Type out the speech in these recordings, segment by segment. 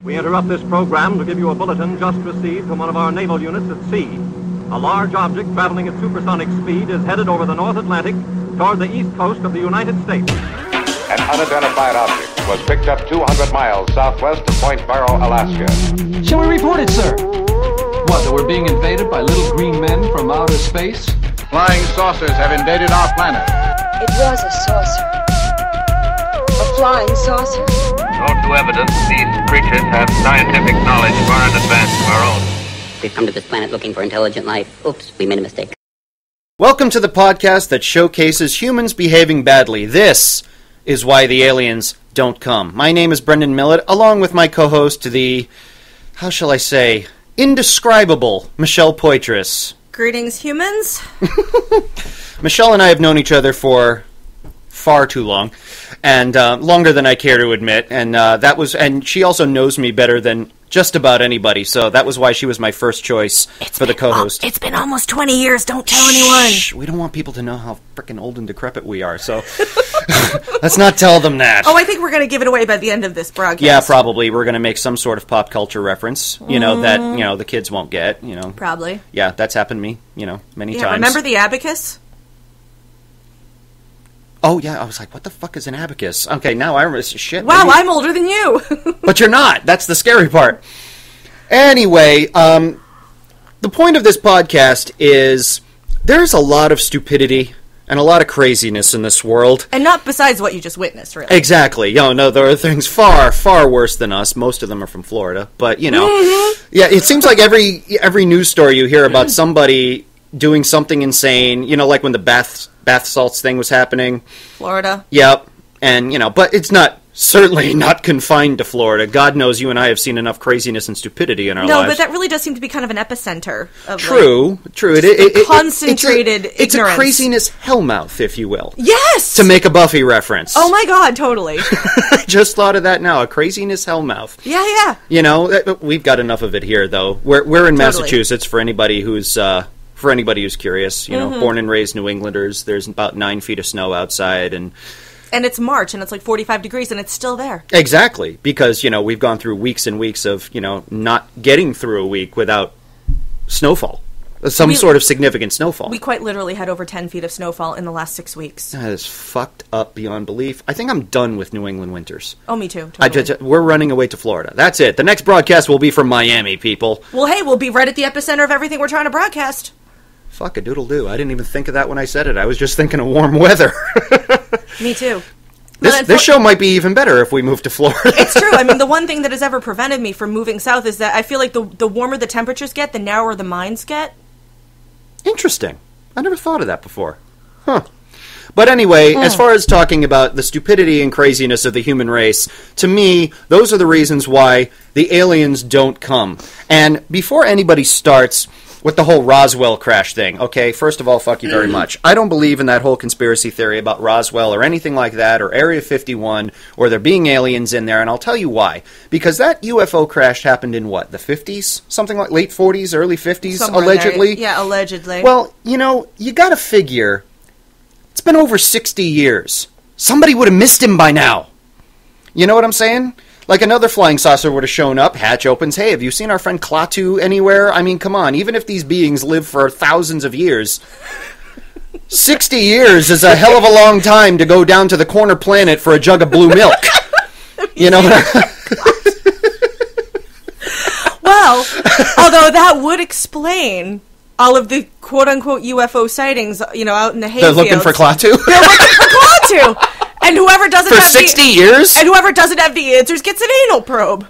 We interrupt this program to give you a bulletin just received from one of our naval units at sea. A large object traveling at supersonic speed is headed over the North Atlantic toward the east coast of the United States. An unidentified object was picked up 200 miles southwest of Point Barrow, Alaska. Shall we report it, sir? What, that we're being invaded by little green men from outer space? Flying saucers have invaded our planet. It was a saucer. A flying saucer. Known to evidence, these creatures have scientific knowledge far in advance of our own. We've come to this planet looking for intelligent life. Oops, we made a mistake. Welcome to the podcast that showcases humans behaving badly. This is why the aliens don't come. My name is Brendan Millett, along with my co-host, the, how shall I say, indescribable Michelle Poitras. Greetings, humans. Michelle and I have known each other for far too long, and longer than I care to admit, and she also knows me better than just about anybody, so that was why she was my first choice for the co-host. It's been almost 20 years, don't tell anyone. Shh, we don't want people to know how frickin' old and decrepit we are, so let's not tell them that. Oh, I think we're going to give it away by the end of this broadcast. Yeah, probably. We're going to make some sort of pop culture reference, that, the kids won't get, Probably. Yeah, that's happened to me, many times. Remember the abacus? Oh, yeah, I was like, what the fuck is an abacus? Okay, now I remember this shit. Wow, I'm older than you. But you're not. That's the scary part. Anyway, the point of this podcast is there's a lot of stupidity and a lot of craziness in this world. And not besides what you just witnessed, really. Exactly. No, there are things far, far worse than us. Most of them are from Florida. But, Mm-hmm. Yeah, it seems like every news story you hear about somebody doing something insane, like when the bath salts thing was happening. Florida. Yep. And, but it's certainly not confined to Florida. God knows you and I have seen enough craziness and stupidity in our lives. No, but that really does seem to be kind of an epicenter of True. Concentrated ignorance. It's a craziness hellmouth, if you will. Yes! To make a Buffy reference. Oh my god, totally. I just thought of that now, a craziness hellmouth. Yeah. We've got enough of it here, though. We're in Massachusetts, for anybody who's curious, born and raised New Englanders. There's about 9 feet of snow outside, and it's March, and it's like 45 degrees, and it's still there. Exactly, because, we've gone through weeks and weeks of, not getting through a week without snowfall. Sort of significant snowfall. We quite literally had over 10 feet of snowfall in the last 6 weeks. That is fucked up beyond belief. I think I'm done with New England winters. Oh, me too. Totally. We're running away to Florida. That's it. The next broadcast will be from Miami, people. Well, hey, we'll be right at the epicenter of everything we're trying to broadcast. Fuck a doodle-doo. I didn't even think of that when I said it. I was just thinking of warm weather. Me too. This show might be even better if we move to Florida. It's true. I mean, the one thing that has ever prevented me from moving south is that I feel like the warmer the temperatures get, the narrower the minds get. Interesting. I never thought of that before. Huh. But anyway, as far as talking about the stupidity and craziness of the human race, to me, those are the reasons why the aliens don't come. And before anybody starts with the whole Roswell crash thing, okay, first of all, fuck you very much. I don't believe in that whole conspiracy theory about Roswell or anything like that, or Area 51, or there being aliens in there, and I'll tell you why. Because that UFO crash happened in what, the 50s? Something like late 40s, early 50s, somewhere allegedly? Yeah, allegedly. Well, you gotta figure, it's been over 60 years. Somebody would have missed him by now. You know what I'm saying? Like another flying saucer would have shown up, hatch opens, hey, have you seen our friend Klaatu anywhere? I mean, come on, even if these beings live for thousands of years, 60 years is a hell of a long time to go down to the corner planet for a jug of blue milk. Well, although that would explain all of the quote-unquote UFO sightings, out in the hayfields. They're looking for Klaatu? They're looking for Klaatu! And whoever doesn't for have 60 years? And whoever doesn't have the answers gets an anal probe.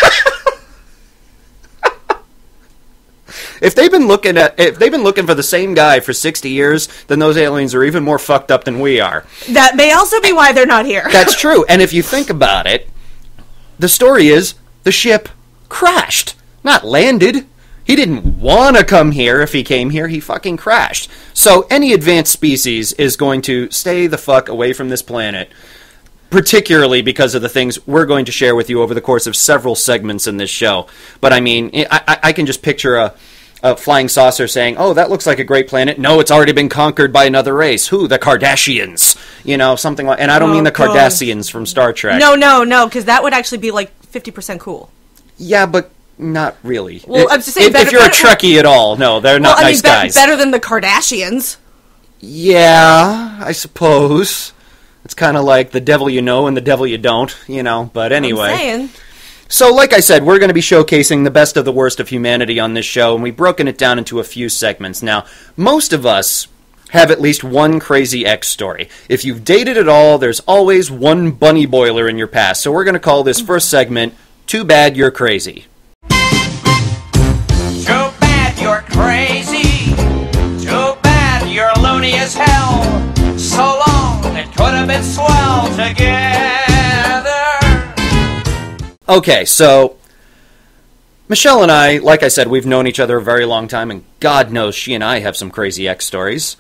If they've been looking for the same guy for 60 years, then those aliens are even more fucked up than we are. That may also be why they're not here. That's true. And if you think about it, the story is the ship crashed, not landed. He didn't want to come here. If he came here, he fucking crashed. So any advanced species is going to stay the fuck away from this planet, particularly because of the things we're going to share with you over the course of several segments in this show. But I mean, I can just picture a flying saucer saying, oh, that looks like a great planet. No, it's already been conquered by another race. Who? The Kardashians. Something like... And I don't mean the Kardashians from Star Trek. No, because that would actually be like 50% cool. Yeah, but not really. Well, I'm just saying, if you're a Trekkie at all, no, they're not nice guys. Better than the Kardashians. Yeah, I suppose. It's kind of like the devil you know and the devil you don't, but anyway. I'm saying. So, like I said, we're going to be showcasing the best of the worst of humanity on this show, and we've broken it down into a few segments. Now, most of us have at least one crazy ex story. If you've dated at all, there's always one bunny boiler in your past. So we're going to call this first segment, Too Bad You're Crazy. Too bad you're crazy. Too bad you're loony as hell. So long, it could have been swell together. Okay, so Michelle and I, like I said, we've known each other a very long time, and God knows she and I have some crazy ex stories.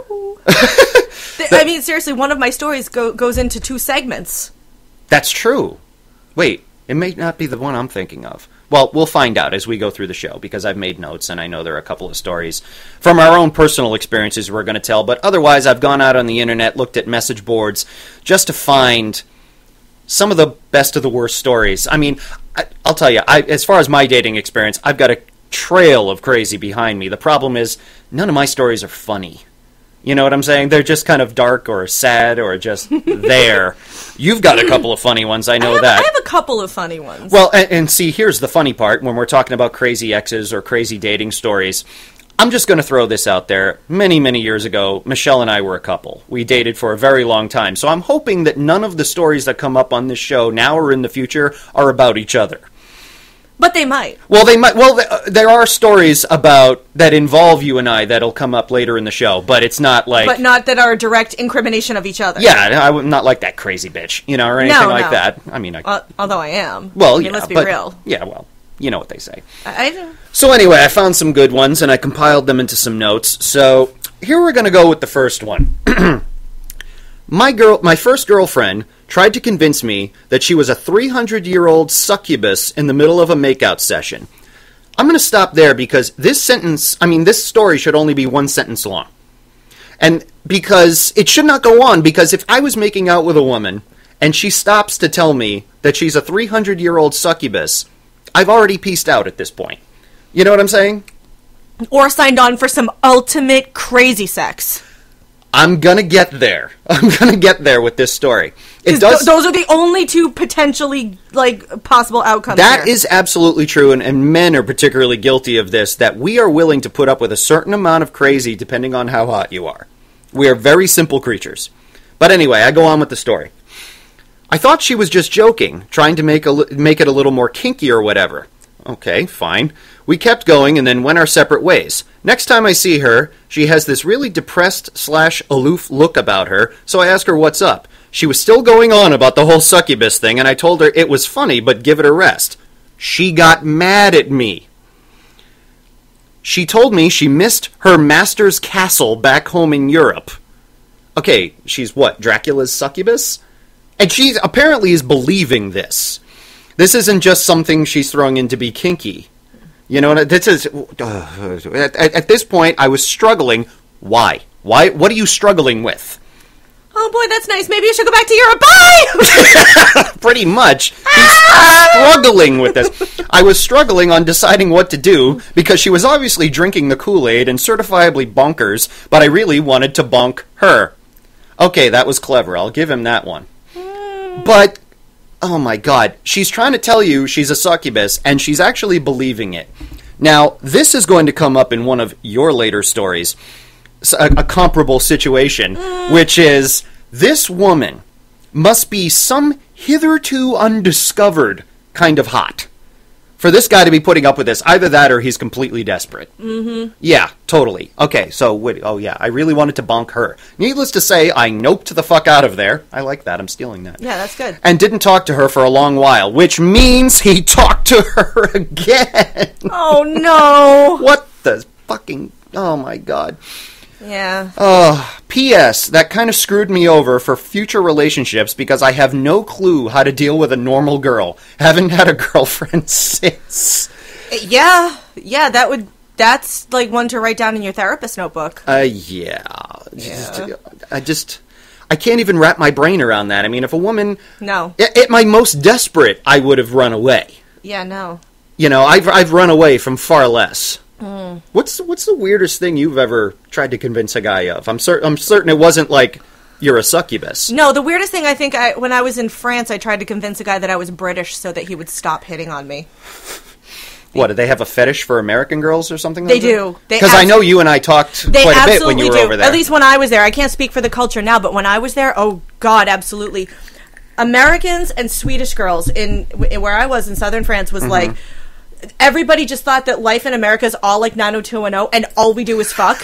I mean, seriously, one of my stories goes into 2 segments. That's true. Wait, it may not be the one I'm thinking of. Well, we'll find out as we go through the show, because I've made notes, and I know there are a couple of stories from our own personal experiences we're going to tell, but otherwise I've gone out on the internet, looked at message boards, just to find some of the best of the worst stories. I mean, I'll tell you, as far as my dating experience, I've got a trail of crazy behind me. The problem is, none of my stories are funny. You know what I'm saying? They're just kind of dark or sad or just there. You've got a couple of funny ones, I know that. I have a couple of funny ones. Well, and see, here's the funny part when we're talking about crazy exes or crazy dating stories. I'm just going to throw this out there. Many, many years ago, Michelle and I were a couple. We dated for a very long time. So I'm hoping that none of the stories that come up on this show now or in the future are about each other. But they might. Well, they might. Well, there are stories that involve you and I that'll come up later in the show, but it's not like... But not that are a direct incrimination of each other. Yeah, I'm not like that crazy bitch, or anything like that. I mean, although I am. Well, I mean, let's be real. Yeah, well, you know what they say. I do. So anyway, I found some good ones, and I compiled them into some notes. So here we're going to go with the first one. My first girlfriend tried to convince me that she was a 300-year-old succubus in the middle of a makeout session. I'm going to stop there because this story should only be one sentence long. And because it should not go on, because if I was making out with a woman and she stops to tell me that she's a 300-year-old succubus, I've already pieced out at this point. You know what I'm saying? Or signed on for some ultimate crazy sex. I'm going to get there. I'm going to get there with this story. Those are the only 2 potentially, possible outcomes That here. is absolutely true, and men are particularly guilty of this, that we are willing to put up with a certain amount of crazy depending on how hot you are. We are very simple creatures. But anyway, I go on with the story. I thought she was just joking, trying to make it a little more kinky or whatever. Okay, fine. We kept going and then went our separate ways. Next time I see her, she has this really depressed/aloof look about her, so I ask her what's up. She was still going on about the whole succubus thing, and I told her it was funny, but give it a rest. She got mad at me. She told me she missed her master's castle back home in Europe. Okay, she's what, Dracula's succubus? And she apparently is believing this. This isn't just something she's throwing in to be kinky. You know, this is... at this point, I was struggling. Why? What are you struggling with? Oh boy, that's nice. Maybe you should go back to Europe. Bye! Pretty much. He's struggling with this. I was struggling on deciding what to do, because she was obviously drinking the Kool-Aid and certifiably bonkers, but I really wanted to bonk her. Okay, that was clever. I'll give him that one. But... oh my God, she's trying to tell you she's a succubus, and she's actually believing it. Now, this is going to come up in one of your later stories, a comparable situation, which is, this woman must be some hitherto undiscovered kind of hot for this guy to be putting up with this. Either that or he's completely desperate. Mm-hmm. Yeah, totally. Okay, so, I really wanted to bonk her. Needless to say, I noped the fuck out of there. I like that. I'm stealing that. Yeah, that's good. And didn't talk to her for a long while, which means he talked to her again. Oh, no. What the fucking... oh, my God. Yeah. P.S. That kind of screwed me over for future relationships because I have no clue how to deal with a normal girl. Haven't had a girlfriend since. Yeah, that's like one to write down in your therapist notebook. Yeah. I can't even wrap my brain around that. I mean, if a woman... no. At my most desperate, I would have run away. Yeah, no. You know, I've run away from far less. What's the weirdest thing you've ever tried to convince a guy of? I'm certain it wasn't like you're a succubus. No, the weirdest thing I think when I was in France, I tried to convince a guy that I was British so that he would stop hitting on me. What, do they have a fetish for American girls or something? They do. Because I know you and I talked quite a bit when you were over there. At least when I was there. I can't speak for the culture now, but when I was there, oh God, absolutely. Americans and Swedish girls in where I was in southern France was like, everybody just thought that life in America is all like 90210 and all we do is fuck.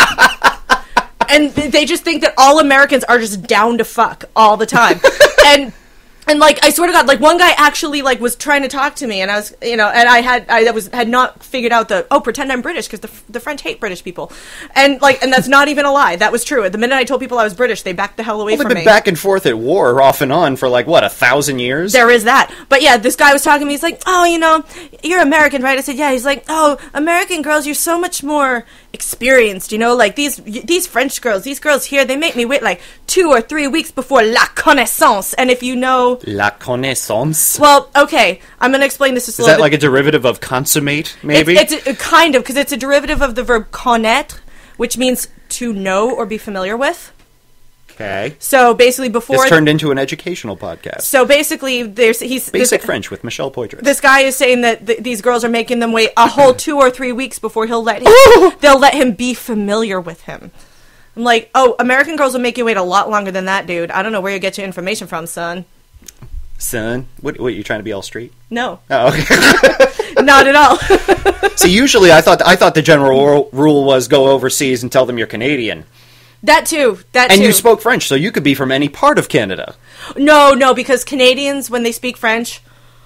And they just think that all Americans are just down to fuck all the time. And like, I swear to God, like one guy actually like was trying to talk to me, and I was, you know, and I had not figured out pretend I'm British because the French hate British people, and that's not even a lie. That was true. The minute I told people I was British, they backed the hell away from me. They've been back and forth at war off and on for like what, 1,000 years? There is that. But yeah, this guy was talking to me. He's like, "Oh, you know, you're American, right?" I said, "Yeah." He's like, "Oh, American girls, you're so much more experienced, you know, like these French girls, these girls here, they make me wait like 2 or 3 weeks before la connaissance." And if you know la connaissance, well, okay, I'm going to explain this. Is that like a derivative of consummate? Maybe it's a kind of, because it's a derivative of the verb connaître, which means to know or be familiar with. Okay. So basically, before this turned into an educational podcast. So basically, he's basic French with Michelle Poitras. This guy is saying that these girls are making them wait a whole 2 or 3 weeks before they'll let him be familiar with him. I'm like, oh, American girls will make you wait a lot longer than that, dude. I don't know where you get your information from, son. Son, what you trying to be all straight? No. Oh, okay. Not at all. See, usually I thought the general rule was go overseas and tell them you're Canadian. That too. And you spoke French, so you could be from any part of Canada. No, because Canadians, when they speak French,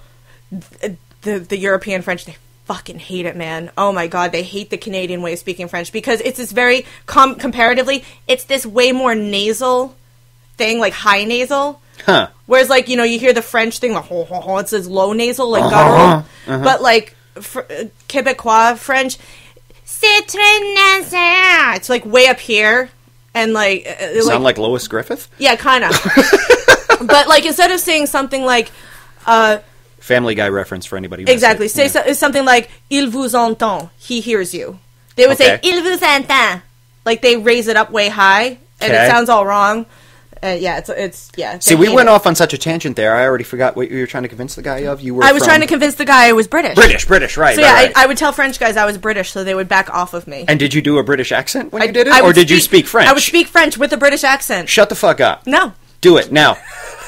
the European French, they fucking hate it, man. Oh my God, they hate the Canadian way of speaking French because it's this very, comparatively, it's this way more nasal thing, like high nasal. Huh. Whereas, like, you know, you hear the French thing, like, it says low nasal, like guttural. But, like, Quebecois French, c'est très nasal. It's, like, way up here. And, like... Sound like Lois Griffith? Yeah, kind of. But, like, instead of saying something like... Family Guy reference for anybody. Exactly. Say something like, il vous entend. He hears you. They would say, il vous entend. Like, they raise it up way high. And it sounds all wrong. Yeah. See, we went off on such a tangent there. I already forgot what you were trying to convince the guy of. I was trying to convince the guy I was British. British, right. So yeah, right. I would tell French guys I was British so they would back off of me. And did you do a British accent when you did it? Or did you speak French? I would speak French with a British accent. Shut the fuck up. No. Do it, now.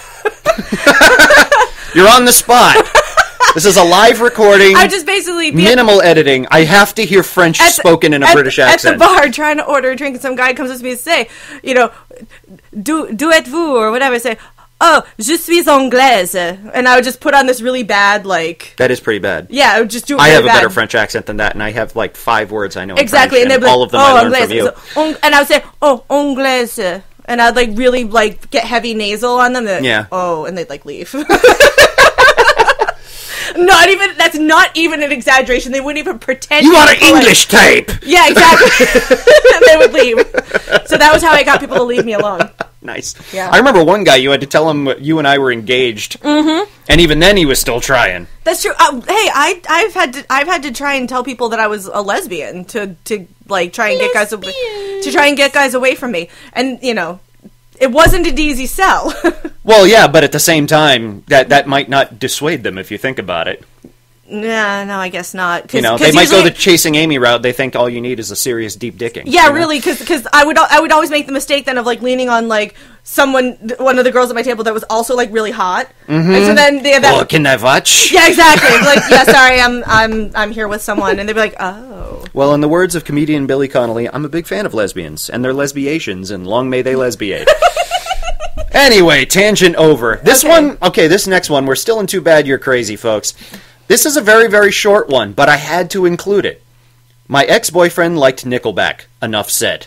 You're on the spot. This is a live recording. I just basically... Minimal editing. I have to hear French spoken in a British accent. At the bar, trying to order a drink, and some guy comes up to me and say, you know, d'où êtes-vous, or whatever. I say, oh, je suis anglaise. And I would just put on this really bad, like... That is pretty bad. Yeah, I would just do it I really have a bad. better French accent than that, and I have, like, 5 words I know in exactly, French, and all of them I learned anglaise. from you. So, and I would say, oh, anglaise. And I'd, like, really, like, get heavy nasal on them. Like, yeah. Oh, and they'd, like, leave. That's not even an exaggeration. They wouldn't even pretend. You want an English tape? Yeah, exactly. And they would leave. So that was how I got people to leave me alone. Nice. Yeah. I remember one guy, you had to tell him you and I were engaged. Mm-hmm. And even then he was still trying. That's true. Hey, I've had to try and tell people that I was a lesbian to like try and get guys away from me. And, you know, it wasn't an easy sell. Well, yeah, but at the same time, that might not dissuade them if you think about it. Nah, no, I guess not. You know, they might go the chasing Amy route. They think all you need is a serious deep dicking. Yeah, you know? really, because I would always make the mistake then of like leaning on like one of the girls at my table that was also like really hot, and so then they had that. Oh, can I watch? Yeah, exactly. Like, yeah, sorry, I'm here with someone, and they'd be like, oh. Well, in the words of comedian Billy Connolly, I'm a big fan of lesbians and their lesbiations, and long may they lesbiate. Anyway, tangent over. This next one, we're still in Too Bad You're Crazy, folks. This is a very, very short one, but I had to include it. My ex-boyfriend liked Nickelback. Enough said.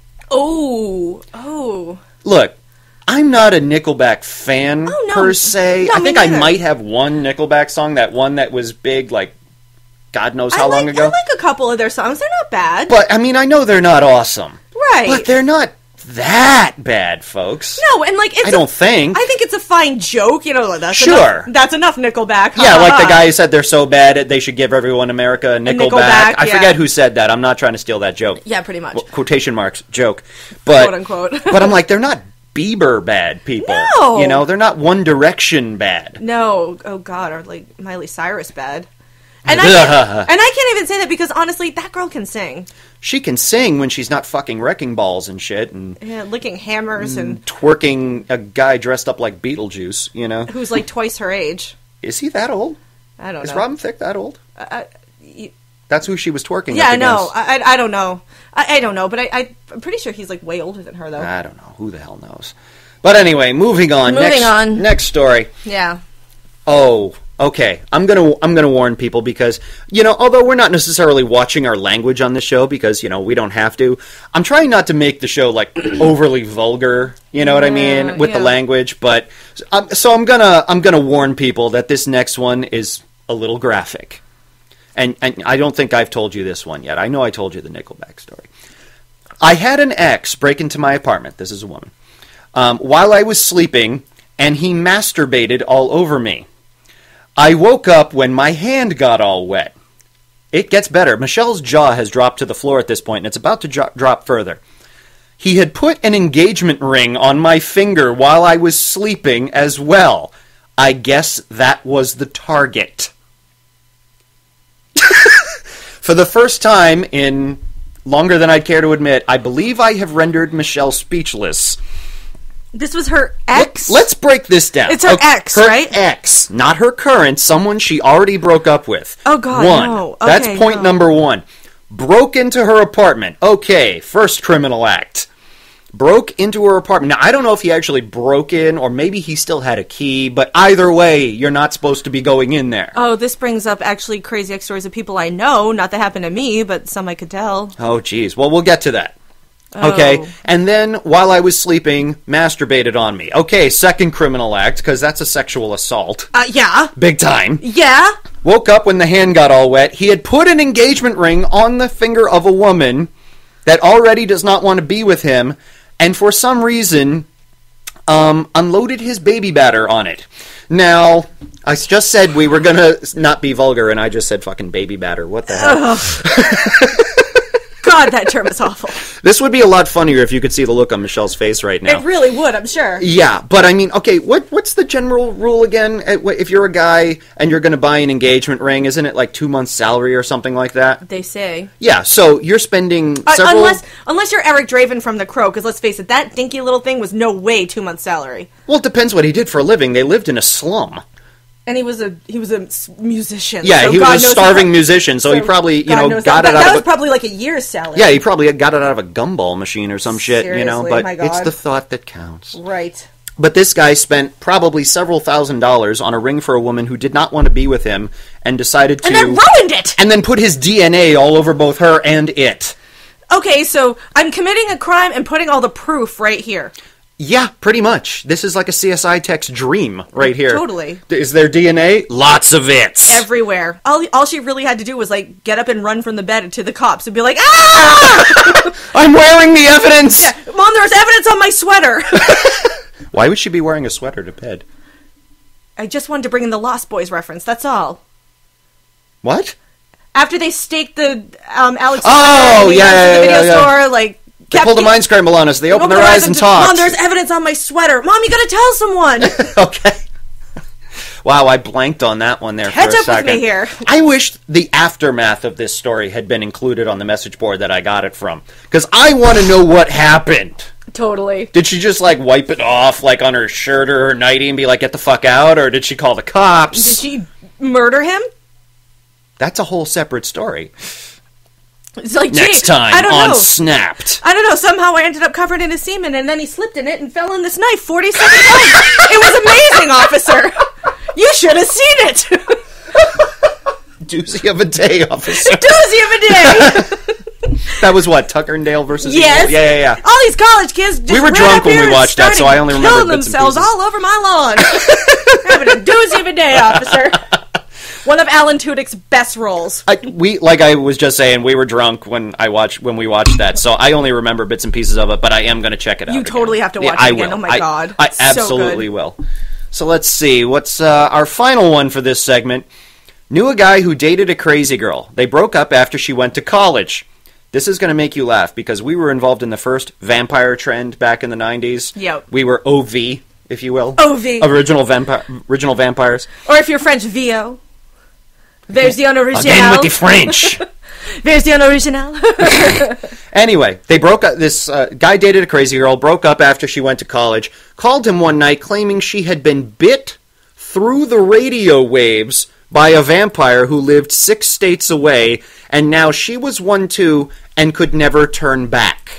Oh. Look, I'm not a Nickelback fan, per se. No, I think I might have one Nickelback song, that one that was big, like, God knows how long ago. I like a couple of their songs. They're not bad. But, I mean, I know they're not awesome. Right. But they're not that bad, folks. No, and like I don't think. I think it's a fine joke. You know, that's sure. That's enough Nickelback. Yeah, like the guy who said they're so bad they should give everyone in America a Nickelback. I forget who said that. I'm not trying to steal that joke. Yeah, pretty much. Well, quotation marks, joke. But, quote unquote. But I'm like, they're not Bieber bad people. No. You know, they're not One Direction bad. No. Oh, God. Or like Miley Cyrus bad. And I can't even say that because honestly, that girl can sing. She can sing when she's not fucking wrecking balls and shit and licking hammers and twerking a guy dressed up like Beetlejuice, you know. Who's like twice her age. Is he that old? I don't know. Is Robin Thicke that old? That's who she was twerking yeah, up I know. against. I don't know. I don't know, but I'm pretty sure he's like way older than her though. I don't know. Who the hell knows? But anyway, moving on. Next story. Yeah. Oh, okay. I'm gonna warn people because, you know, although we're not necessarily watching our language on the show because, you know, we don't have to, I'm trying not to make the show like overly vulgar, you know what I mean, with the language, but so I'm gonna warn people that this next one is a little graphic. And I don't think I've told you this one yet. I know I told you the Nickelback story. I had an ex break into my apartment. This is a woman. While I was sleeping, and he masturbated all over me. I woke up when my hand got all wet. It gets better. Michelle's jaw has dropped to the floor at this point, and it's about to drop further. He had put an engagement ring on my finger while I was sleeping as well. I guess that was the target. For the first time in longer than I'd care to admit, I believe I have rendered Michelle speechless. This was her ex? Let's break this down. It's her ex, right? Her ex, not her current, someone she already broke up with. Oh, God, no. Okay, that's point number one. Broke into her apartment. Okay, first criminal act. Broke into her apartment. Now, I don't know if he actually broke in, or maybe he still had a key, but either way, you're not supposed to be going in there. Oh, this brings up actually crazy ex stories of people I know. Not that happened to me, but some I could tell. Oh, geez. Well, we'll get to that. Okay, and then, while I was sleeping, masturbated on me. Okay, second criminal act, because that's a sexual assault. Yeah. Big time. Yeah. Woke up when the hand got all wet. He had put an engagement ring on the finger of a woman that already does not want to be with him, and for some reason, unloaded his baby batter on it. Now, I just said we were going to not be vulgar, and I just said fucking baby batter. What the hell? God, that term is awful. This would be a lot funnier if you could see the look on Michelle's face right now. It really would, I'm sure. Yeah, but I mean, okay, what's the general rule again? If you're a guy and you're going to buy an engagement ring, isn't it like 2 months' salary or something like that? They say. Yeah, so you're spending several... Unless you're Eric Draven from The Crow, because let's face it, that dinky little thing was no way 2 months' salary. Well, it depends what he did for a living. They lived in a slum. And he was a musician. Yeah, so he God was a starving musician, so he probably, got it out of... That was probably like a year's salary. Yeah, he probably got it out of a gumball machine or some shit, Seriously, you know, but my God. it's the thought that counts. Right. But this guy spent probably several $1,000s on a ring for a woman who did not want to be with him and decided to... And then ruined it! And then put his DNA all over both her and it. Okay, so I'm committing a crime and putting all the proof right here. Yeah, pretty much. This is like a CSI tech's dream right here. Totally. Is there DNA? Lots of it. Everywhere. All she really had to do was, like, get up and run from the bed to the cops and be like, ah! I'm wearing the evidence! Yeah, Mom, there's evidence on my sweater! Why would she be wearing a sweater to bed? I just wanted to bring in the Lost Boys reference, that's all. What? After they staked the Alex... Oh, yeah, the video store, like... They pulled a mind scramble on us. They opened their eyes and talked. Mom, there's evidence on my sweater. Mom, you gotta tell someone. Okay. Wow, I blanked on that one there for a second. Catch up with me here. I wish the aftermath of this story had been included on the message board that I got it from. Because I want to know what happened. Totally. Did she just, like, wipe it off, like, on her shirt or her nightie and be like, get the fuck out? Or did she call the cops? Did she murder him? That's a whole separate story. It's like, next time on Snapped. I don't know. Somehow I ended up covered in his semen, and then he slipped in it and fell in this knife 47 times. It was amazing, officer. You should have seen it. Doozy of a day, officer. Doozy of a day. That was what, Tucker and Dale versus Yes. Evil? Yeah. All these college kids just we were drunk when we watched that, so I only remember killing themselves all over my lawn. Having a doozy of a day, officer. One of Alan Tudyk's best roles. Like I was just saying, we were drunk when we watched that, so I only remember bits and pieces of it, but I am going to check it out. You totally have to watch it again. Oh my god. I absolutely will. So let's see. What's our final one for this segment? Knew a guy who dated a crazy girl. They broke up after she went to college. This is going to make you laugh because we were involved in the first vampire trend back in the 90s. Yep. We were OV, if you will. OV. Original vampires. Or if you're French, VO. Version original. Again with the French. Version original. Anyway, they broke up. This guy dated a crazy girl, broke up after she went to college, called him one night claiming she had been bit through the radio waves by a vampire who lived 6 states away, and now she was one too and could never turn back.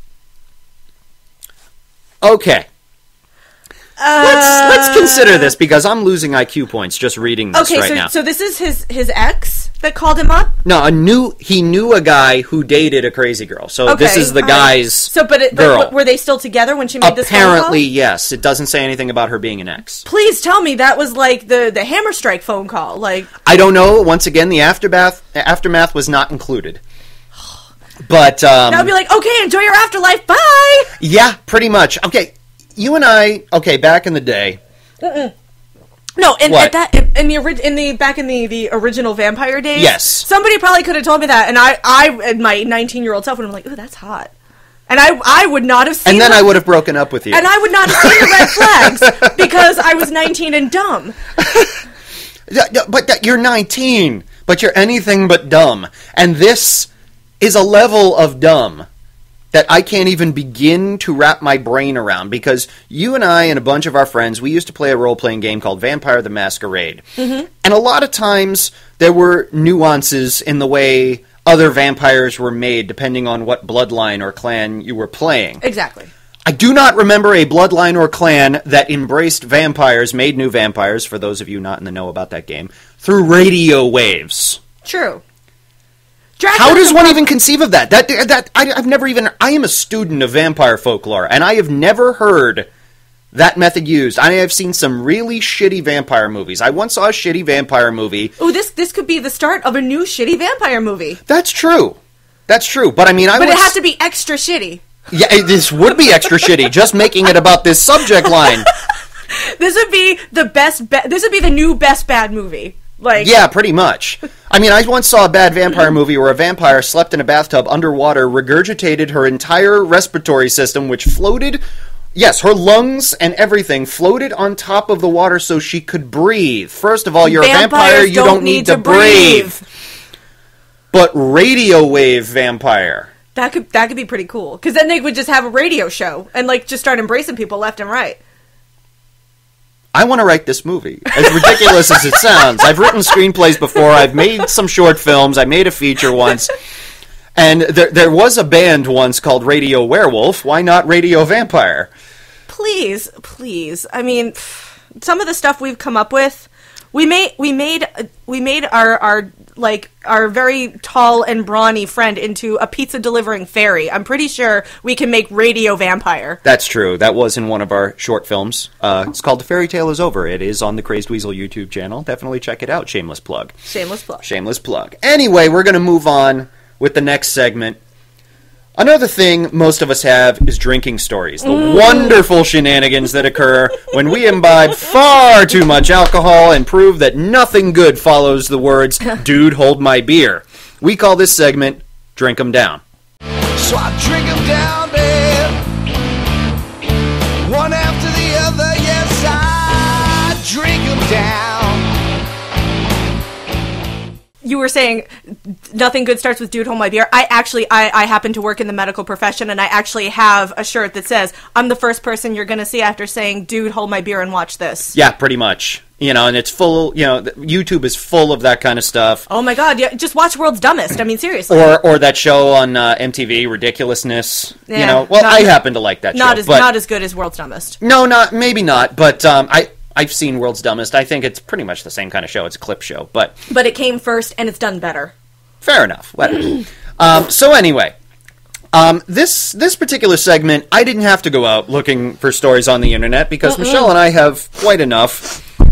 Okay. Let's consider this because I'm losing IQ points just reading this now. So this is his ex that called him up? No, he knew a guy who dated a crazy girl. So this is the guy's girl. But were they still together when she made this phone call? Apparently, yes. It doesn't say anything about her being an ex. Please tell me that was like the Hammer Strike phone call. Like, I don't know. Once again, the aftermath was not included. But that would be like, okay, enjoy your afterlife. Bye. Yeah, pretty much. Okay. You and I, back in the day. No, back in the original vampire days. Yes, somebody probably could have told me that, and I my 19-year-old self would have been like, "Ooh, that's hot," and I would not have seen. And then I would have broken up with you, and I would not have seen the red flags because I was 19 and dumb. But you're 19, but you're anything but dumb, and this is a level of dumb that I can't even begin to wrap my brain around, because you and I and a bunch of our friends, we used to play a role-playing game called Vampire the Masquerade. Mm-hmm. And a lot of times there were nuances in the way other vampires were made, depending on what bloodline or clan you were playing. Exactly. I do not remember a bloodline or clan that embraced vampires, made new vampires, for those of you not in the know about that game, through radio waves. True. How does one even conceive of that? I am a student of vampire folklore, and I have never heard that method used. I have seen some really shitty vampire movies. I once saw a shitty vampire movie. Oh, this could be the start of a new shitty vampire movie. That's true. But it has to be extra shitty. Yeah, this would be extra shitty, just making it about this subject line. This would be the new best bad movie. Yeah, pretty much. I once saw a bad vampire movie where a vampire slept in a bathtub underwater, regurgitated her entire respiratory system, which floated... Yes, her lungs and everything floated on top of the water so she could breathe. First of all, you're a vampire, you don't need to breathe. But radio wave vampire. That could be pretty cool. Because then they would just have a radio show and just start embracing people left and right. I want to write this movie, as ridiculous as it sounds. I've written screenplays before, I've made some short films, I made a feature once, and there was a band once called Radio Werewolf. Why not Radio Vampire? Please. Some of the stuff we've come up with, we made our very tall and brawny friend into a pizza delivering fairy. I'm pretty sure we can make Radio Vampire. That's true. That was in one of our short films. It's called The Fairy Tale is Over. It is on the Crazed Weasel YouTube channel. Definitely check it out. Shameless plug. Shameless plug. Anyway, we're going to move on with the next segment. Another thing most of us have is drinking stories. The wonderful shenanigans that occur when we imbibe far too much alcohol and prove that nothing good follows the words, "Dude, hold my beer." We call this segment, Drink 'em Down. So I drink 'em down, babe. One after the other, yes, I drink 'em down. You were saying nothing good starts with "Dude, hold my beer." I happen to work in the medical profession, and I actually have a shirt that says, "I'm the first person you're going to see after saying, 'Dude, hold my beer and watch this.'" Yeah, pretty much. And it's full, YouTube is full of that kind of stuff. Oh my god, yeah, just watch World's Dumbest. Seriously. Or that show on MTV, Ridiculousness. Yeah, I happen to like that show. Not as good as World's Dumbest. No, maybe not, but I've seen World's Dumbest. I think it's pretty much the same kind of show. It's a clip show, but it came first, and it's done better. Fair enough. Whatever. So anyway, this particular segment, I didn't have to go out looking for stories on the internet because Michelle and I have quite enough.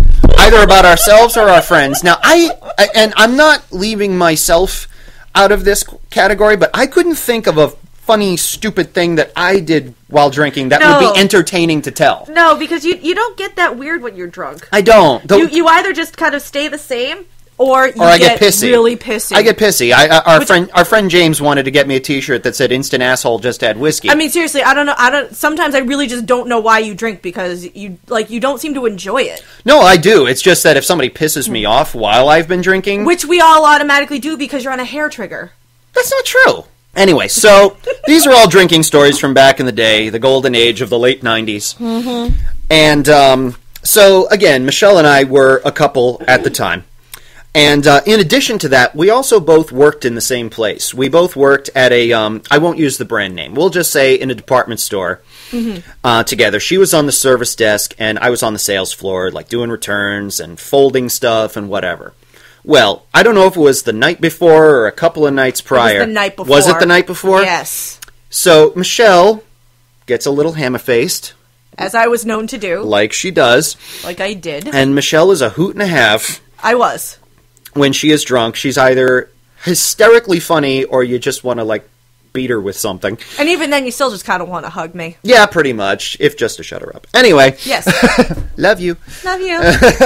either about ourselves or our friends. Now, and I'm not leaving myself out of this category, but I couldn't think of a funny, stupid thing that I did while drinking that would be entertaining to tell. No, because you don't get that weird when you're drunk. I don't. You either just kind of stay the same, or I get pissy. Really pissy. I get pissy. Our friend James wanted to get me a T-shirt that said "Instant Asshole, just add whiskey." I mean, seriously, I don't know. Sometimes I really just don't know why you drink, because you don't seem to enjoy it. No, I do. It's just that if somebody pisses me off while I've been drinking, which we all automatically do because you're on a hair trigger. That's not true. Anyway, so these are all drinking stories from back in the day, the golden age of the late 90s. Mm-hmm. And so, again, Michelle and I were a couple at the time. And in addition to that, we also both worked in the same place. We both worked at a, I won't use the brand name, we'll just say in a department store together. She was on the service desk, and I was on the sales floor, like doing returns and folding stuff and whatever. Well, I don't know if it was the night before or a couple of nights prior. It was the night before. Was it the night before? Yes. So Michelle gets a little hammer-faced. As I was known to do. Like she does. Like I did. And Michelle is a hoot and a half. I was. When she is drunk, she's either hysterically funny or you just want to, like, beat her with something. And even then, you still just kind of want to hug me. Yeah, pretty much, if just to shut her up. Anyway. Yes. Love you. Love you.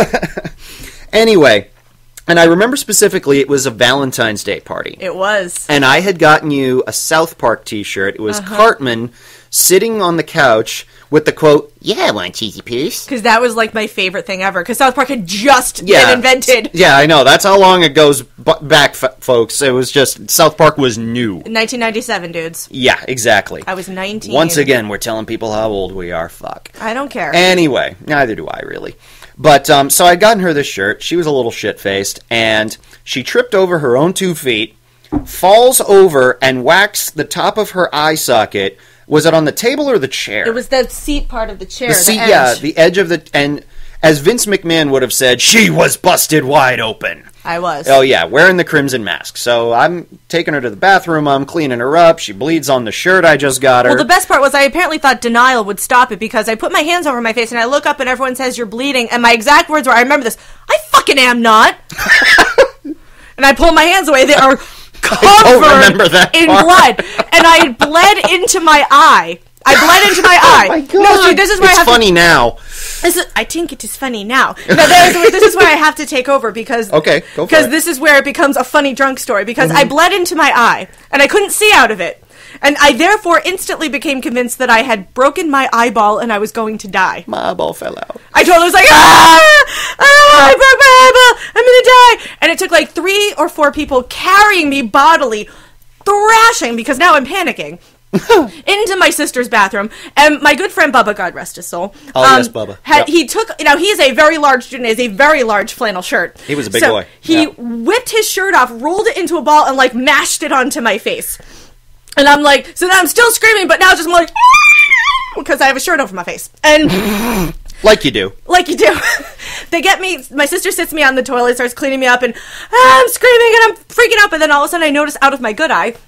Anyway. And I remember specifically it was a Valentine's Day party. It was. And I had gotten you a South Park t-shirt. It was Cartman sitting on the couch with the quote, "Yeah, I want cheesy piece." Because that was like my favorite thing ever. Because South Park had just been invented. Yeah, I know. That's how long it goes back, folks. It was just, South Park was new. 1997, dudes. Yeah, exactly. I was 19. Once again, we're telling people how old we are. Fuck. I don't care. Anyway, neither do I, really. But, so I'd gotten her this shirt. She was a little shit-faced, and she tripped over her own 2 feet, falls over, and whacks the top of her eye socket. Was it on the table or the chair? It was the seat part of the chair, the seat, edge. Yeah, the edge of the... And as Vince McMahon would have said, she was busted wide open. I was. Oh, yeah, wearing the crimson mask. So I'm taking her to the bathroom, I'm cleaning her up, she bleeds on the shirt I just got her. Well, the best part was I apparently thought denial would stop it, because I put my hands over my face and I look up and everyone says, "You're bleeding," and my exact words were, I remember this, "I fucking am not." And I pull my hands away, they are covered in blood, and I bled into my eye. Oh my God. No, see, this is why it's funny now. I think it is funny now. No, this is why I have to take over, because okay, go for it. Because this is where it becomes a funny drunk story, because I bled into my eye, and I couldn't see out of it. And I therefore instantly became convinced that I had broken my eyeball and I was going to die. My eyeball fell out. I totally was like, I broke my eyeball, I'm going to die. And it took like 3 or 4 people carrying me bodily, thrashing, because now I'm panicking. Into my sister's bathroom, and my good friend Bubba, God rest his soul. Yes, Bubba. He took, he is a very large student, is a very large flannel shirt. He was a big boy. He whipped his shirt off, rolled it into a ball, and like mashed it onto my face. And I'm like, so now I'm still screaming, but now just more like, because I have a shirt over my face. And like you do. Like you do. They get me, my sister sits me on the toilet, starts cleaning me up, and I'm screaming and I'm freaking out, but then all of a sudden I notice out of my good eye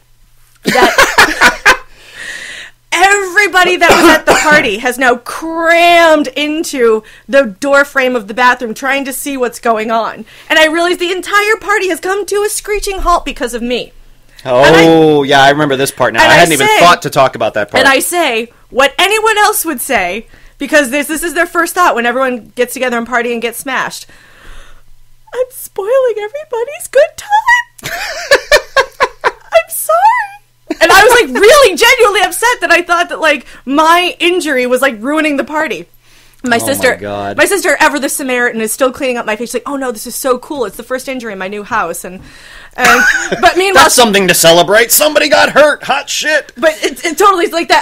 that everybody that was at the party has now crammed into the door frame of the bathroom trying to see what's going on. And I realize the entire party has come to a screeching halt because of me. Oh, yeah, I remember this part now. I hadn't even thought to talk about that part. And I say what anyone else would say, because this is their first thought when everyone gets together and party and gets smashed. I'm spoiling everybody's good time. I'm sorry. And I was like really genuinely upset that I thought that like my injury was like ruining the party. My sister, ever the Samaritan, is still cleaning up my face. She's like, "Oh no, this is so cool! It's the first injury in my new house." And but meanwhile, that's something to celebrate. Somebody got hurt. Hot shit. But it totally is like that.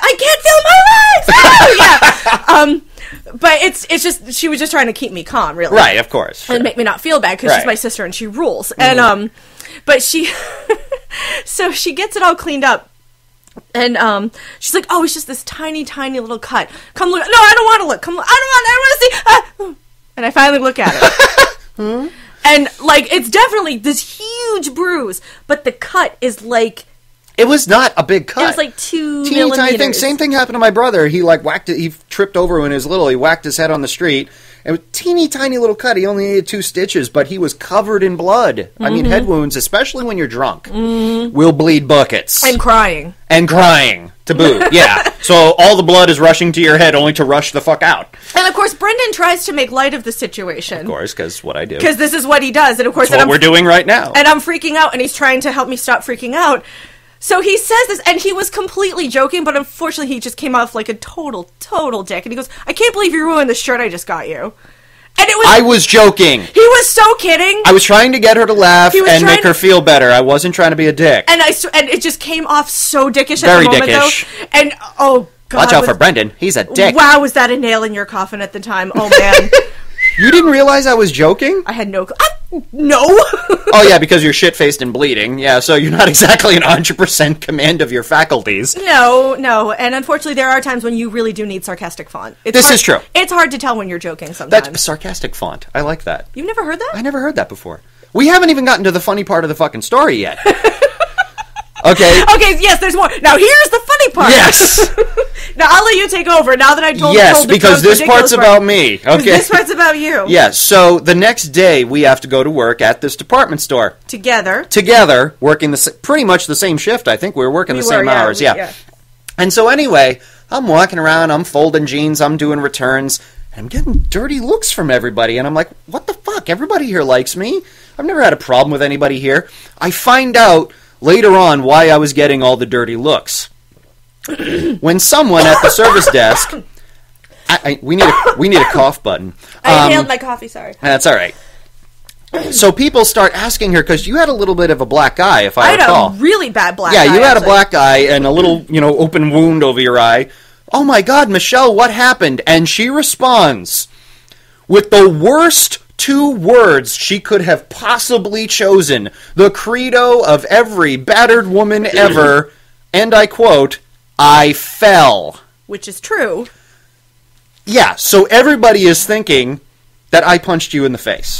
I can't feel my legs. Yeah. But it's just she was just trying to keep me calm, really. Right, of course, sure. And make me not feel bad because she's my sister and she rules. Mm-hmm. And but she, so she gets it all cleaned up. And she's like, "Oh, it's just this tiny, tiny little cut. Come look." "No, I don't want to look. Come look. I don't want to see." And I finally look at it. And, like, it's definitely this huge bruise, but the cut is, like... It was not a big cut. It was, like, 2 teeny millimeters. Tiny thing. Same thing happened to my brother. He, like, whacked it. He tripped over when he was little. He whacked his head on the street, It was a teeny tiny little cut. He only needed 2 stitches, but he was covered in blood. I mean, head wounds, especially when you're drunk, will bleed buckets. And crying. And crying, to boot, yeah. So all the blood is rushing to your head only to rush the fuck out. And of course, Brendan tries to make light of the situation. Of course, because what I do. Because this is what he does. And of course, that's what we're doing right now. And I'm freaking out, and he's trying to help me stop freaking out. So he says this, and he was completely joking, but unfortunately he just came off like a total dick. And he goes, I can't believe you ruined the shirt I just got you. And it was... I was joking. He was so kidding. I was trying to get her to laugh and make her feel better. I wasn't trying to be a dick. And it just came off so dickish at Very the moment, dickish. though. And, oh, God. Watch out for Brendan. He's a dick. Wow, was that a nail in your coffin at the time? Oh, man. You didn't realize I was joking? I had no... No. Oh, yeah, because you're shit-faced and bleeding. Yeah, so you're not exactly in 100% command of your faculties. No. And unfortunately, there are times when you really do need sarcastic font. This is true. It's hard to tell when you're joking sometimes. That's sarcastic font. I like that. You've never heard that? I never heard that before. We haven't even gotten to the funny part of the fucking story yet. Okay. Okay, yes, there's more. Now, here's the funny part. Yes. Now, I'll let you take over now that I told Yes, told the because this part's about me. Okay. This part's about you. Yes, so the next day we have to go to work at this department store. Together, working pretty much the same shift. I think we were working the same hours. Yeah. And so anyway, I'm walking around, I'm folding jeans, I'm doing returns, and I'm getting dirty looks from everybody. And I'm like, what the fuck? Everybody here likes me. I've never had a problem with anybody here. I find out later on why I was getting all the dirty looks. When someone at the service desk... we need a cough button. I inhaled my coffee, sorry. That's all right. So people start asking her, because you had a little bit of a black eye, if I recall. I had a really bad black eye. Yeah, you had a black eye and a little, open wound over your eye. Oh my God, Michelle, what happened? And she responds with the worst 2 words she could have possibly chosen. The credo of every battered woman ever. And I quote, I fell. Which is true. Yeah, so everybody is thinking that I punched you in the face.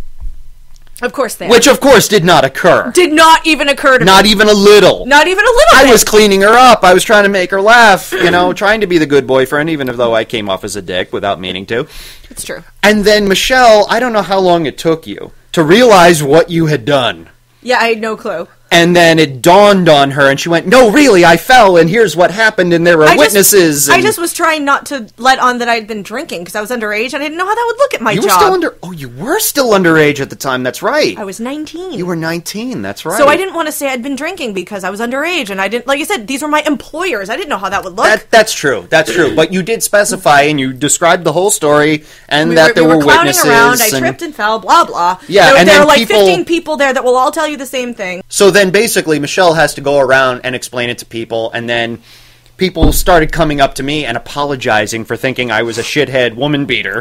Of course they are. Which, of course, did not occur. Did not even occur to me. Not even a little. Not even a little bit. I was cleaning her up. I was trying to make her laugh, trying to be the good boyfriend, even though I came off as a dick without meaning to. It's true. And then, Michelle, I don't know how long it took you to realize what you had done. Yeah, I had no clue. And then it dawned on her, and she went, no, really, I fell, and here's what happened, and there were witnesses. I just was trying not to let on that I'd been drinking, because I was underage, and I didn't know how that would look at my job. You were still underage at the time, that's right. I was 19. You were 19, that's right. So I didn't want to say I'd been drinking, because I was underage, and I didn't, like I said, these were my employers. I didn't know how that would look. That's true, but you did specify, and you described the whole story, and that there were witnesses. Around, I tripped and fell, blah, blah. Yeah, there were like 15 people there that will all tell you the same thing. So then basically, Michelle has to go around and explain it to people, and then people started coming up to me and apologizing for thinking I was a shithead woman beater.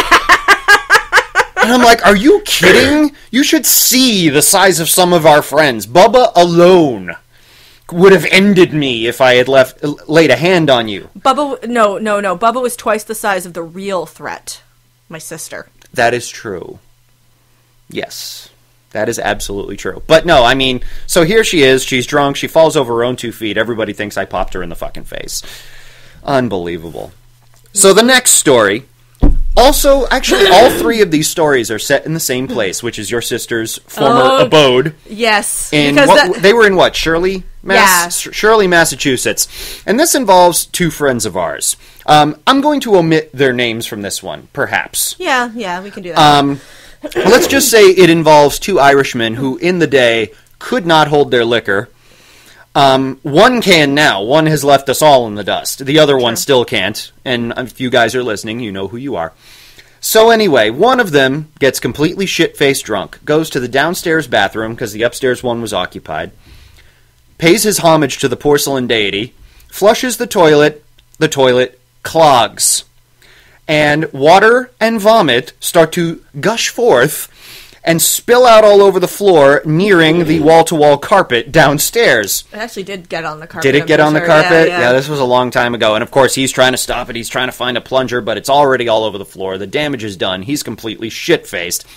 And I'm like, are you kidding? You should see the size of some of our friends. Bubba alone would have ended me if I had laid a hand on you. Bubba, no. Bubba was twice the size of the real threat, my sister. That is true. Yes. That is absolutely true. But no, I mean, so here she is, she's drunk, she falls over her own 2 feet, everybody thinks I popped her in the fucking face. Unbelievable. So the next story, also, actually, all 3 of these stories are set in the same place, which is your sister's former abode. Yes. They were in what, Shirley? Shirley, Massachusetts. And this involves 2 friends of ours. I'm going to omit their names from this one, perhaps. Yeah, we can do that. Let's just say it involves 2 Irishmen who, in the day, could not hold their liquor. One can now. One has left us all in the dust. The other one still can't. And if you guys are listening, you know who you are. So anyway, one of them gets completely shit-faced drunk, goes to the downstairs bathroom, because the upstairs one was occupied, pays his homage to the porcelain deity, flushes the toilet clogs. And water and vomit start to gush forth and spill out all over the floor, nearing the wall-to-wall carpet downstairs. It actually did get on the carpet. Did it get on the carpet? Yeah, this was a long time ago. And of course, he's trying to stop it. He's trying to find a plunger, but it's already all over the floor. The damage is done. He's completely shit-faced.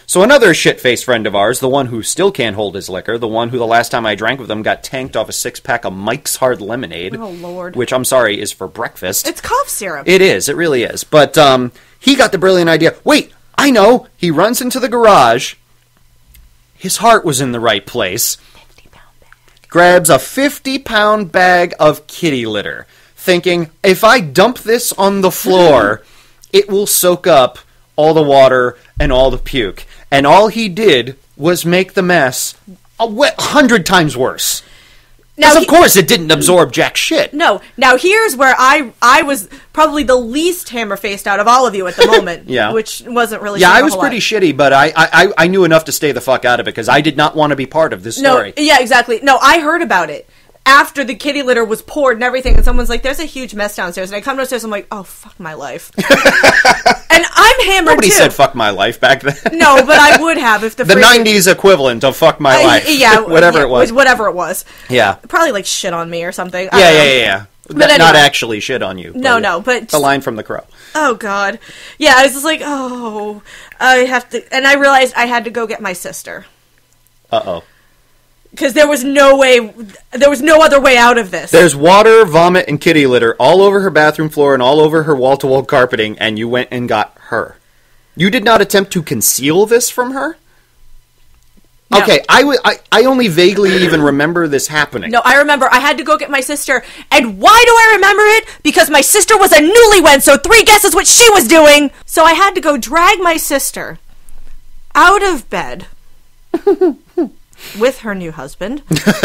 So another shit-faced friend of ours, the one who still can't hold his liquor, the one who the last time I drank with him got tanked off a 6-pack of Mike's Hard Lemonade. Oh, Lord. Which, I'm sorry, is for breakfast. It's cough syrup. It is. It really is. But he got the brilliant idea. Wait, I know. He runs into the garage. His heart was in the right place. 50-pound bag. Grabs a 50-pound bag of kitty litter, thinking, if I dump this on the floor, it will soak up all the water and all the puke. And all he did was make the mess 100 times worse. Now, of course, it didn't absorb jack shit. No. Now, here's where I was probably the least hammer-faced out of all of you at the moment. Yeah. Which wasn't really... Yeah, I was pretty shitty, but I knew enough to stay the fuck out of it, because I did not want to be part of this story. No, yeah, exactly. No, I heard about it after the kitty litter was poured and everything, and someone's like, there's a huge mess downstairs. And I come downstairs, I'm like, oh, fuck my life. And I'm hammered, Nobody too. said fuck my life back then. No, but I would have if the 90s equivalent of fuck my life. Yeah. Whatever it was. Whatever it was. Yeah. Probably like shit on me or something. Yeah. But anyway. Not actually shit on you. No, but... The line from The Crow. Oh, God. Yeah, I was just like, oh, I have to... And I realized I had to go get my sister. Uh-oh. Because there was no other way out of this. There's water, vomit, and kitty litter all over her bathroom floor and all over her wall-to-wall carpeting, and you went and got her. You did not attempt to conceal this from her? No. Okay, I only vaguely even remember this happening. No, I remember I had to go get my sister, and why do I remember it? Because my sister was a newlywed, so 3 guesses what she was doing! So I had to go drag my sister out of bed with her new husband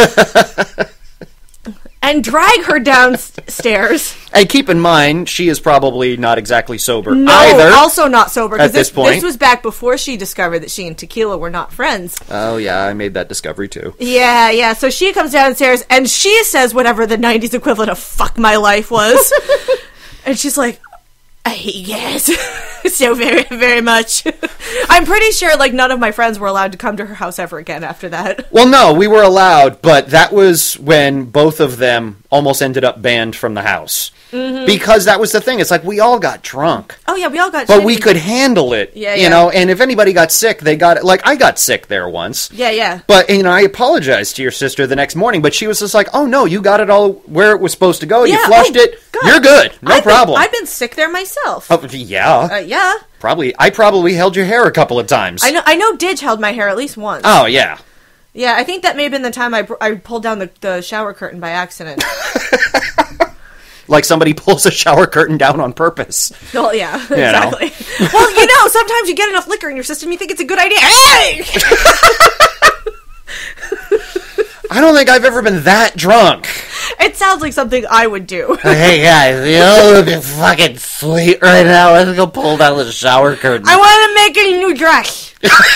and drag her downstairs. And keep in mind, she is probably not exactly sober No, either. also not sober. At this point. This was back before she discovered that she and tequila were not friends. Oh, yeah, I made that discovery, too. Yeah. So she comes downstairs, and she says whatever the 90s equivalent of fuck my life was. And she's like, yes, so very, very much. I'm pretty sure, like, none of my friends were allowed to come to her house ever again after that. Well, no, we were allowed, but that was when both of them almost ended up banned from the house. Mm-hmm. Because that was the thing. It's like, we all got drunk. Oh, yeah, we all got But we could handle it, you know, and if anybody got sick, they got it. Like, I got sick there once. Yeah. But, you know, I apologized to your sister the next morning, but she was just like, oh, no, you got it all where it was supposed to go. You flushed it. God. You're good. No problem. I've been sick there myself. Oh, yeah. Yeah. I probably held your hair a couple of times. I know Didge held my hair at least once. Oh, yeah. Yeah, I think that may have been the time I pulled down the shower curtain by accident. Like somebody pulls a shower curtain down on purpose. Well, yeah, exactly. Well, you know, sometimes you get enough liquor in your system, you think it's a good idea. Hey! I don't think I've ever been that drunk. It sounds like something I would do. Hey guys, you know, looking fucking sweet right now. Let's go pull down the shower curtain. I want to make a new dress.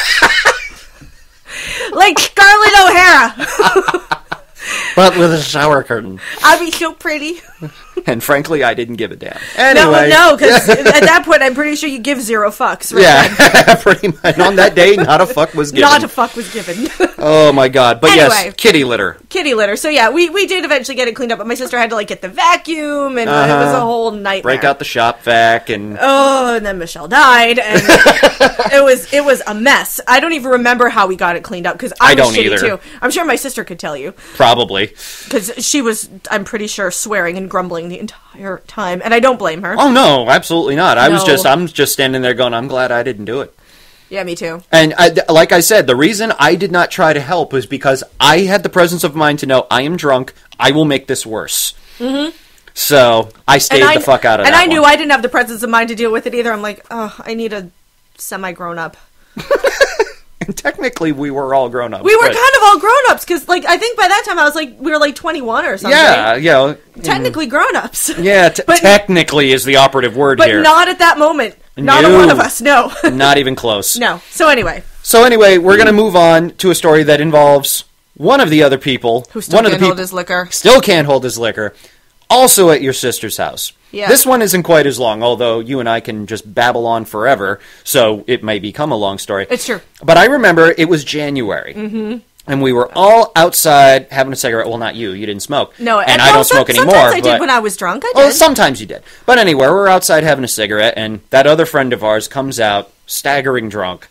Like Scarlett O'Hara. But with a shower curtain. I'd be so pretty. And frankly, I didn't give a damn. Anyway. No, because at that point, I'm pretty sure you give 0 fucks. Right? Yeah, pretty much. On that day, not a fuck was given. Not a fuck was given. Oh my god. But anyway, yes, kitty litter. Kitty litter. So yeah, we did eventually get it cleaned up, but my sister had to like get the vacuum, and it was a whole nightmare. Break out the shop vac, and... Oh, and then Michelle died, and it was a mess. I don't even remember how we got it cleaned up, because I was don't shitty either. too. I'm sure my sister could tell you. Probably. Because she was, I'm pretty sure, swearing and grumbling the entire time, and I don't blame her. Oh no, absolutely not. I'm just standing there going, I'm glad I didn't do it. Yeah, me too. And like I said, the reason I did not try to help was because I had the presence of mind to know I am drunk, I will make this worse. Mm-hmm. So I stayed the fuck out of that. And I knew I didn't have the presence of mind to deal with it either. I'm like, oh, I need a semi-grown up. And technically, we were all grown ups. We were kind of all grown ups because, like, I think by that time I was like, we were like 21 or something. Yeah. Technically grown ups. Yeah, technically is the operative word here. But not at that moment. Not a one of us. No. Not even close. No. So anyway, we're going to move on to a story that involves one of the other people who still can't hold his liquor. Still can't hold his liquor. Also at your sister's house. Yeah. This one isn't quite as long, although you and I can just babble on forever, so it may become a long story. It's true. But I remember it was January. Mm-hmm. And we were all outside having a cigarette. Well, not you. You didn't smoke. No, and I don't smoke anymore. Sometimes I did when I was drunk. I did. Well, sometimes you did. But anyway, we're outside having a cigarette, and that other friend of ours comes out, staggering drunk,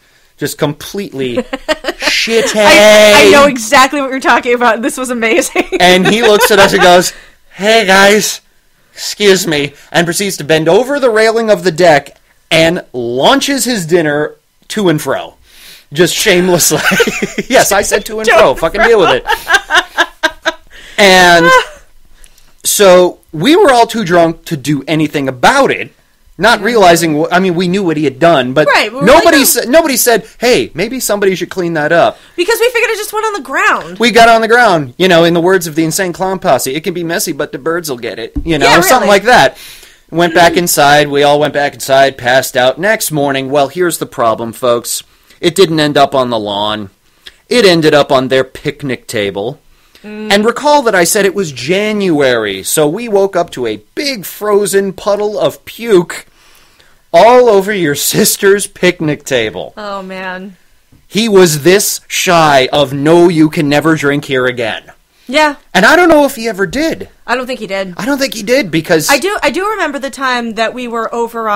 Just completely shitty. I know exactly what you're talking about. This was amazing. And he looks at us and goes, "Hey, guys, excuse me," and proceeds to bend over the railing of the deck and launches his dinner to and fro. Just shamelessly. Yes, I said to and fro. Fucking deal with it. And so we were all too drunk to do anything about it, not realizing, I mean, we knew what he had done, but right, nobody said, "Hey, maybe somebody should clean that up." Because we figured it just went on the ground. We got on the ground. You know, in the words of the Insane Clown Posse, it can be messy, but the birds will get it. You know, something like that. Went back inside. We all went back inside, passed out. Next morning, well, here's the problem, folks. It didn't end up on the lawn. It ended up on their picnic table. And recall that I said it was January, so we woke up to a big frozen puddle of puke all over your sister's picnic table. Oh, man. He was this shy of, "No, you can never drink here again." Yeah. And I don't know if he ever did. I don't think he did. I don't think he did, because... I do remember the time that we were over,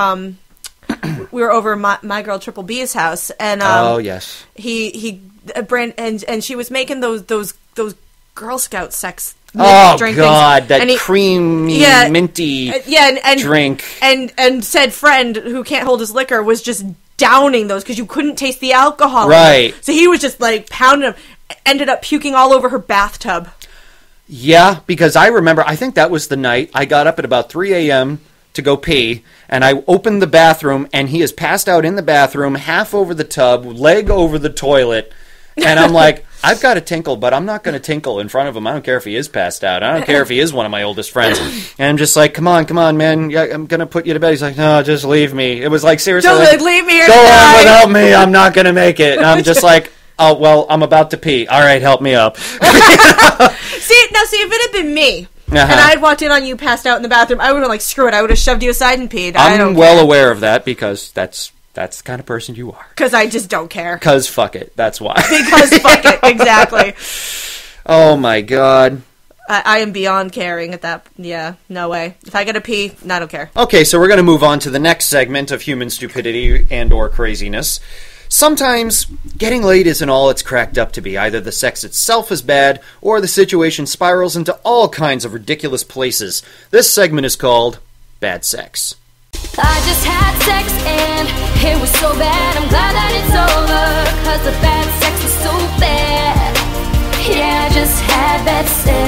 my girl Triple B's house, and, oh, yes. And she was making those Girl Scout sex drink God, things. that creamy, minty drink. And said friend who can't hold his liquor was just downing those because you couldn't taste the alcohol. Right. So he was just like pounding them, ended up puking all over her bathtub. Yeah, because I remember, I think that was the night I got up at about 3 a.m. to go pee, and I opened the bathroom, and he is passed out in the bathroom, half over the tub, leg over the toilet, and I'm like, I've got to tinkle, but I'm not going to tinkle in front of him. I don't care if he is passed out. I don't care if he is one of my oldest friends. And I'm just like, come on, man. Yeah, I'm going to put you to bed. He's like, no, just leave me. It was like, seriously. Don't leave me here Go tonight. on without me. I'm not going to make it. And I'm just like, oh, well, I'm about to pee. All right, help me up. See, if it had been me, and I had walked in on you passed out in the bathroom, I would have been like, screw it. I would have shoved you aside and peed. I'm well aware of that, because that's the kind of person you are. Because I just don't care. Because fuck it. That's why. Because fuck it. Exactly. Oh, my God. I am beyond caring at that. Yeah, no way. If I gotta pee, I don't care. Okay, so we're going to move on to the next segment of human stupidity and or craziness. Sometimes getting laid isn't all it's cracked up to be. Either the sex itself is bad, or the situation spirals into all kinds of ridiculous places. This segment is called Bad Sex. I just had sex and it was so bad. I'm glad that it's over, 'cause the bad sex was so bad. Yeah, I just had bad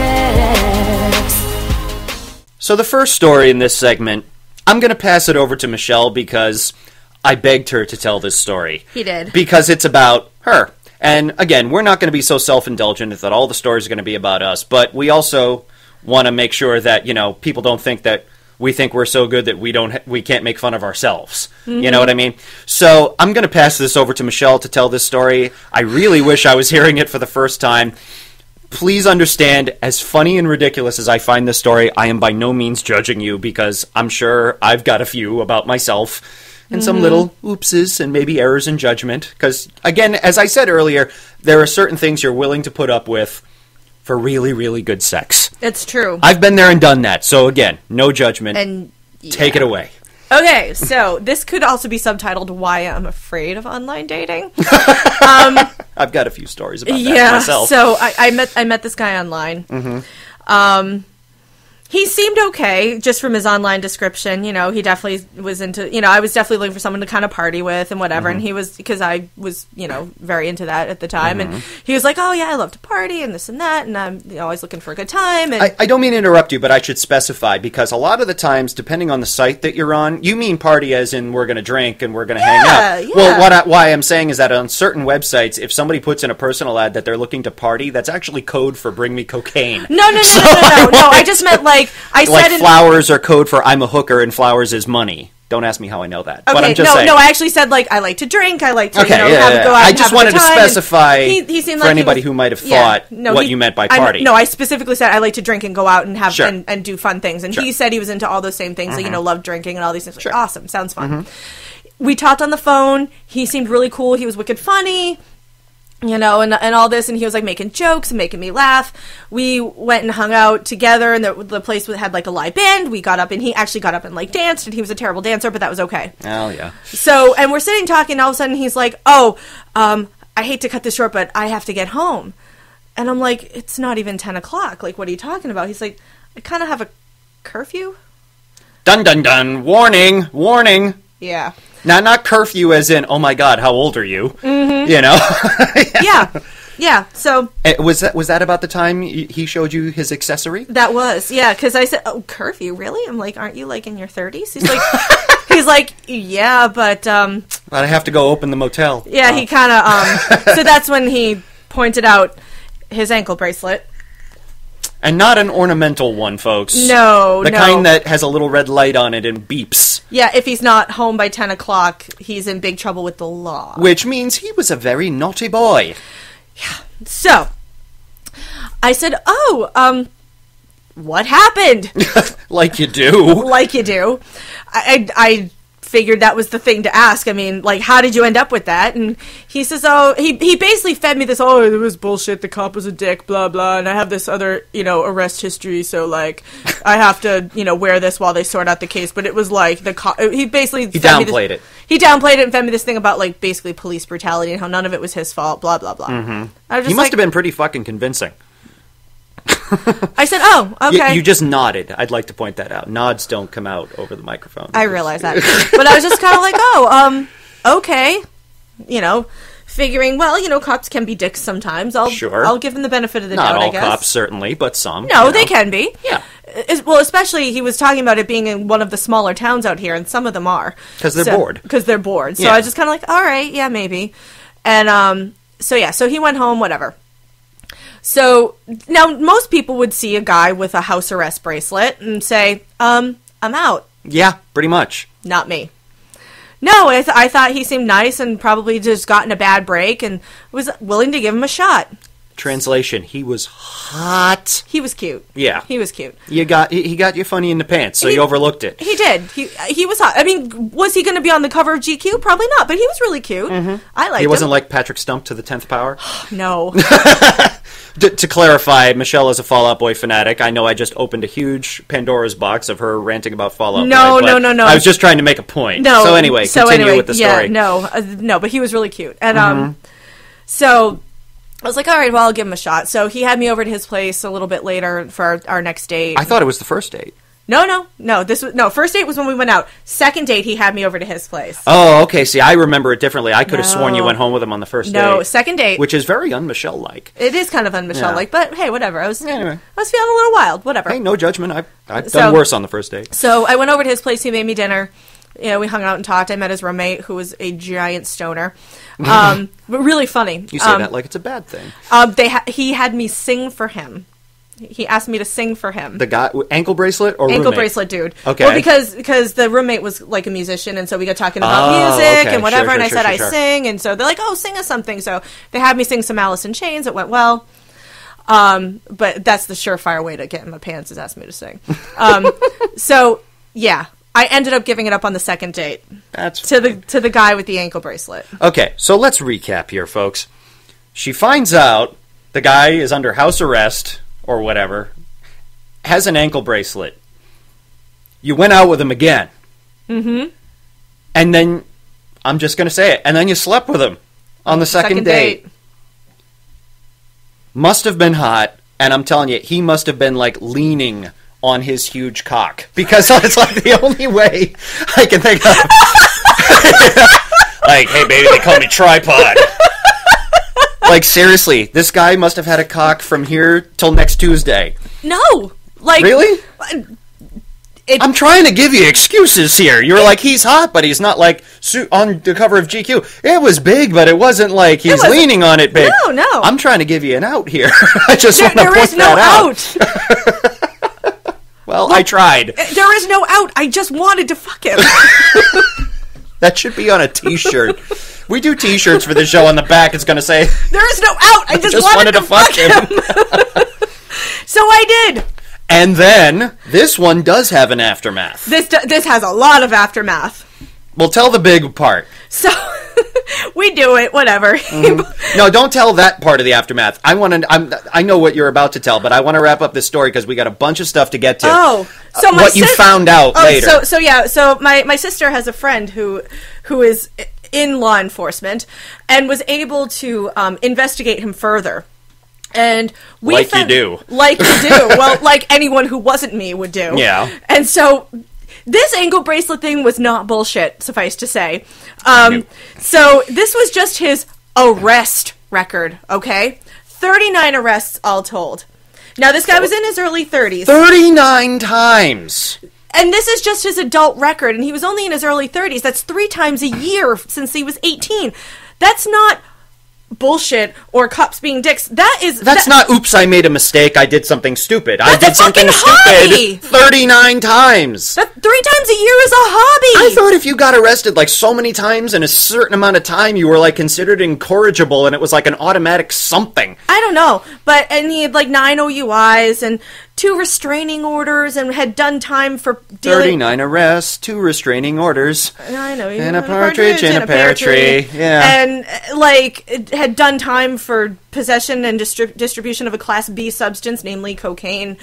sex. So the first story in this segment, I'm going to pass it over to Michelle, because I begged her to tell this story. He did. Because it's about her. And again, we're not going to be so self-indulgent that all the stories are going to be about us, but we also want to make sure that, you know, people don't think that we think we're so good that we can't make fun of ourselves. Mm-hmm. You know what I mean? So I'm going to pass this over to Michelle to tell this story. I really wish I was hearing it for the first time. Please understand, as funny and ridiculous as I find this story, I am by no means judging you, because I'm sure I've got a few about myself and some little oopses and maybe errors in judgment. Because, again, as I said earlier, there are certain things you're willing to put up with for really, really good sex. It's true. I've been there and done that. So, again, no judgment. And take it away. Okay, so this could also be subtitled "Why I'm Afraid of Online Dating." I've got a few stories about that myself. So I met this guy online. Mm-hmm. He seemed okay, just from his online description. You know, he definitely was into, you know, I was definitely looking for someone to kind of party with and whatever. Mm-hmm. And he was, because I was, you know, very into that at the time. Mm-hmm. And he was like, oh, yeah, I love to party and this and that. And I'm always looking for a good time. And I don't mean to interrupt you, but I should specify, because a lot of the times, depending on the site that you're on, you mean party as in we're going to drink and we're going to hang out. Yeah. Well, why I'm saying is that on certain websites, if somebody puts in a personal ad that they're looking to party, that's actually code for bring me cocaine. No, I just meant I said flowers are code for I'm a hooker and flowers is money. Don't ask me how I know that. Okay, but I'm just saying. I actually said, I like to drink, I like to, go out I just wanted to specify he seemed for anybody who might have thought what you meant by party. I specifically said I like to drink and go out and have and do fun things. And he said he was into all those same things, Mm-hmm. loved drinking and all these things. Like, awesome, sounds fun. Mm-hmm. We talked on the phone. He seemed really cool. He was wicked funny. you know, and all this, and he was like making jokes and making me laugh. We went and hung out together, and the place had like a live band. We got up, and he actually got up and like danced, and he was a terrible dancer, but that was okay. Oh yeah. So, and we're sitting talking, and all of a sudden he's like, "Oh, I hate to cut this short, but I have to get home." And I'm like, "It's not even 10 o'clock. Like, what are you talking about?" He's like, "I kind of have a curfew." Dun dun dun! Warning! Warning! Yeah. Now, not curfew as in, oh my god, how old are you? Mm-hmm. You know? Yeah. So was that about the time he showed you his accessory? That was, yeah. Because I said, "Oh, curfew, really?" I'm like, "Aren't you like in your 30s?" He's like, "Yeah, but But I have to go open the motel." Yeah, he kind of So that's when he pointed out his ankle bracelet. And not an ornamental one, folks. No, the kind that has a little red light on it and beeps. Yeah, if he's not home by 10 o'clock, he's in big trouble with the law. Which means he was a very naughty boy. Yeah. So, I said, "Oh, what happened?" Like you do. Like you do. I figured that was the thing to ask. I mean, like, how did you end up with that? And he says, "Oh," he basically fed me this, "Oh, it was bullshit, the cop was a dick, blah, blah, and I have this other, you know, arrest history, so, like, I have to, you know, wear this while they sort out the case." But it was like, the cop, he basically... He downplayed it. He downplayed it and fed me this thing about, like, basically police brutality and how none of it was his fault, blah, blah, blah. Mm-hmm. He must have been pretty fucking convincing. I said, "Oh, okay." You just nodded. I'd like to point that out. Nods don't come out over the microphone. I realize that. But I was just kind of like, "Oh, okay." You know, figuring, well, you know, cops can be dicks sometimes. I'll give them the benefit of the doubt, I guess. Not all cops, certainly, but some. No, they can be. Yeah. Well, especially, he was talking about it being in one of the smaller towns out here, and some of them are. Because they're bored. Because they're bored. So I was just kind of like, all right, yeah, maybe. And, so he went home, whatever. So, now, most people would see a guy with a house arrest bracelet and say, I'm out. Yeah, pretty much. Not me. No, I thought he seemed nice and probably just gotten a bad break and was willing to give him a shot. Translation, he was hot. He was cute. Yeah. He was cute. He got you funny in the pants, so you overlooked it. He did. He was hot. I mean, was he going to be on the cover of GQ? Probably not, but he was really cute. Mm-hmm. I liked him. He wasn't like Patrick Stump to the 10th power? No. To clarify, Michelle is a Fall Out Boy fanatic. I know I just opened a huge Pandora's box of her ranting about Fall Out Boy. No. I was just trying to make a point. No. So anyway, continue with the story. Yeah, no, but he was really cute. And so I was like, all right, well, I'll give him a shot. So he had me over to his place a little bit later for our next date. I thought it was the first date. No. First date was when we went out. Second date, he had me over to his place. Oh, okay. See, I remember it differently. I could have sworn you went home with him on the first date. No, second date. Which is very un-Michelle-like. It is kind of un-Michelle-like, but hey, whatever. I was feeling a little wild, whatever. Hey, no judgment. I've done worse on the first date. So I went over to his place. He made me dinner. You know, we hung out and talked. I met his roommate, who was a giant stoner. But really funny. You say that like it's a bad thing. He had me sing for him. He asked me to sing for him. The guy, ankle bracelet or ankle roommate? bracelet dude. Okay. Well, because the roommate was like a musician, and so we got talking about music and whatever. And I said I sing, and so they're like, "Oh, sing us something." So they had me sing some Alice in Chains. It went well. But that's the surefire way to get in my pants is ask me to sing. So yeah, I ended up giving it up on the second date. That's to the guy with the ankle bracelet. Okay, so let's recap here, folks. She finds out the guy is under house arrest or whatever, has an ankle bracelet. You went out with him again. Mm-hmm. And then, I'm just going to say it, and then you slept with him on the second date. Must have been hot, and I'm telling you, he must have been, like, leaning on his huge cock. Because it's, like, the only way I can think of. Like, hey, baby, they call me tripod. Like, seriously, this guy must have had a cock from here till next Tuesday. No! Like... Really? I'm trying to give you excuses here. You're like, he's hot, but he's not, like, on the cover of GQ. It was big, but it wasn't like he's leaning on it big. No. I'm trying to give you an out here. I just want to point that out. Well, look, I tried. There is no out. I just wanted to fuck him. That should be on a t-shirt. We do t-shirts for the show. On the back, it's going to say, there is no out. I just wanted to fuck him. So I did. And then, this one does have an aftermath. This has a lot of aftermath. Well, tell the big part. So, We do it, whatever. No, don't tell that part of the aftermath. I know what you're about to tell, but I want to wrap up this story because we got a bunch of stuff to get to. Oh, so what you found out later. So my sister has a friend who is in law enforcement and was able to investigate him further. And we like you do. Well, like anyone who wasn't me would do. Yeah. And so this ankle bracelet thing was not bullshit, suffice to say. So this was just his arrest record, okay? 39 arrests all told. Now, this guy was in his early 30s. 39 times! And this is just his adult record, and he was only in his early 30s. That's 3 times a year since he was 18. That's not bullshit or cops being dicks. That's not, oops, I made a mistake, I did something stupid. I That's did a something fucking hobby! stupid 39 times! That 3 times a year is a hobby! I thought if you got arrested like so many times in a certain amount of time, you were like considered incorrigible and it was like an automatic something. I don't know, and he had like 9 OUIs and 2 restraining orders and had done time for dealing... 39 arrests, 2 restraining orders. I know. And a partridge in a pear tree. Yeah. And, like, had done time for possession and distribution of a Class B substance, namely cocaine.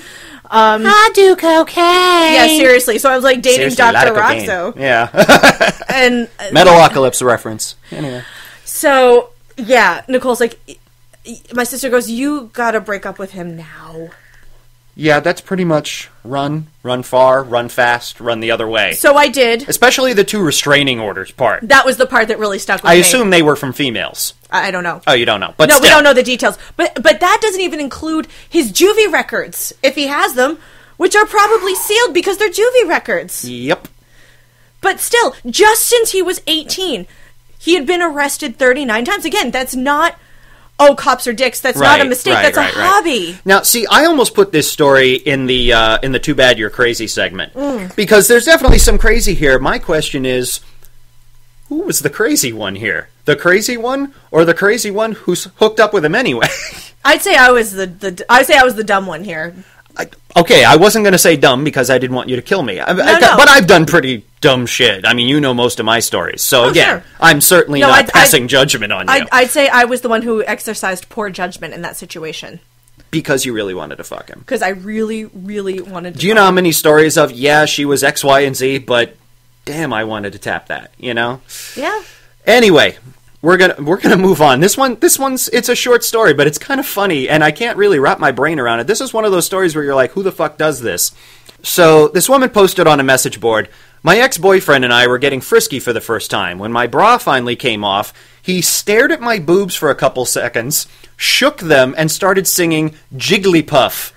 I do cocaine. Yeah, seriously. So I was, like, dating Dr. Roxo. Yeah. And... Metalocalypse reference. Anyway. So, yeah, Nicole's like... My sister goes, you gotta break up with him now. Yeah, that's pretty much run far, run fast, run the other way. So I did. Especially the 2 restraining orders part. That was the part that really stuck with me. I assume they were from females. I don't know. Oh, you don't know. But no, still. We don't know the details. But that doesn't even include his juvie records, if he has them, which are probably sealed because they're juvie records. Yep. But still, just since he was 18, he had been arrested 39 times. Again, that's not... Oh, cops are dicks. That's not a mistake. That's a hobby. Now, see, I almost put this story in the Too Bad You're Crazy segment. Because there's definitely some crazy here. My question is, who was the crazy one here? The crazy one? Or the crazy one who's hooked up with him anyway? I'd say I was the dumb one here. Okay, I wasn't going to say dumb because I didn't want you to kill me. But I've done pretty dumb shit. I mean, you know most of my stories. So again, sure. I'm certainly not passing judgment on you. I'd say I was the one who exercised poor judgment in that situation. Because you really wanted to fuck him. Because I really, really wanted to. Do you know how many stories of, yeah, she was X, Y, and Z, but damn, I wanted to tap that, you know? Yeah. Anyway, we're gonna move on. This one's it's a short story, but it's kind of funny, and I can't really wrap my brain around it. This is one of those stories where you're like, who the fuck does this? So this woman posted on a message board, my ex-boyfriend and I were getting frisky for the first time. When my bra finally came off, he stared at my boobs for a couple seconds, shook them, and started singing Jigglypuff.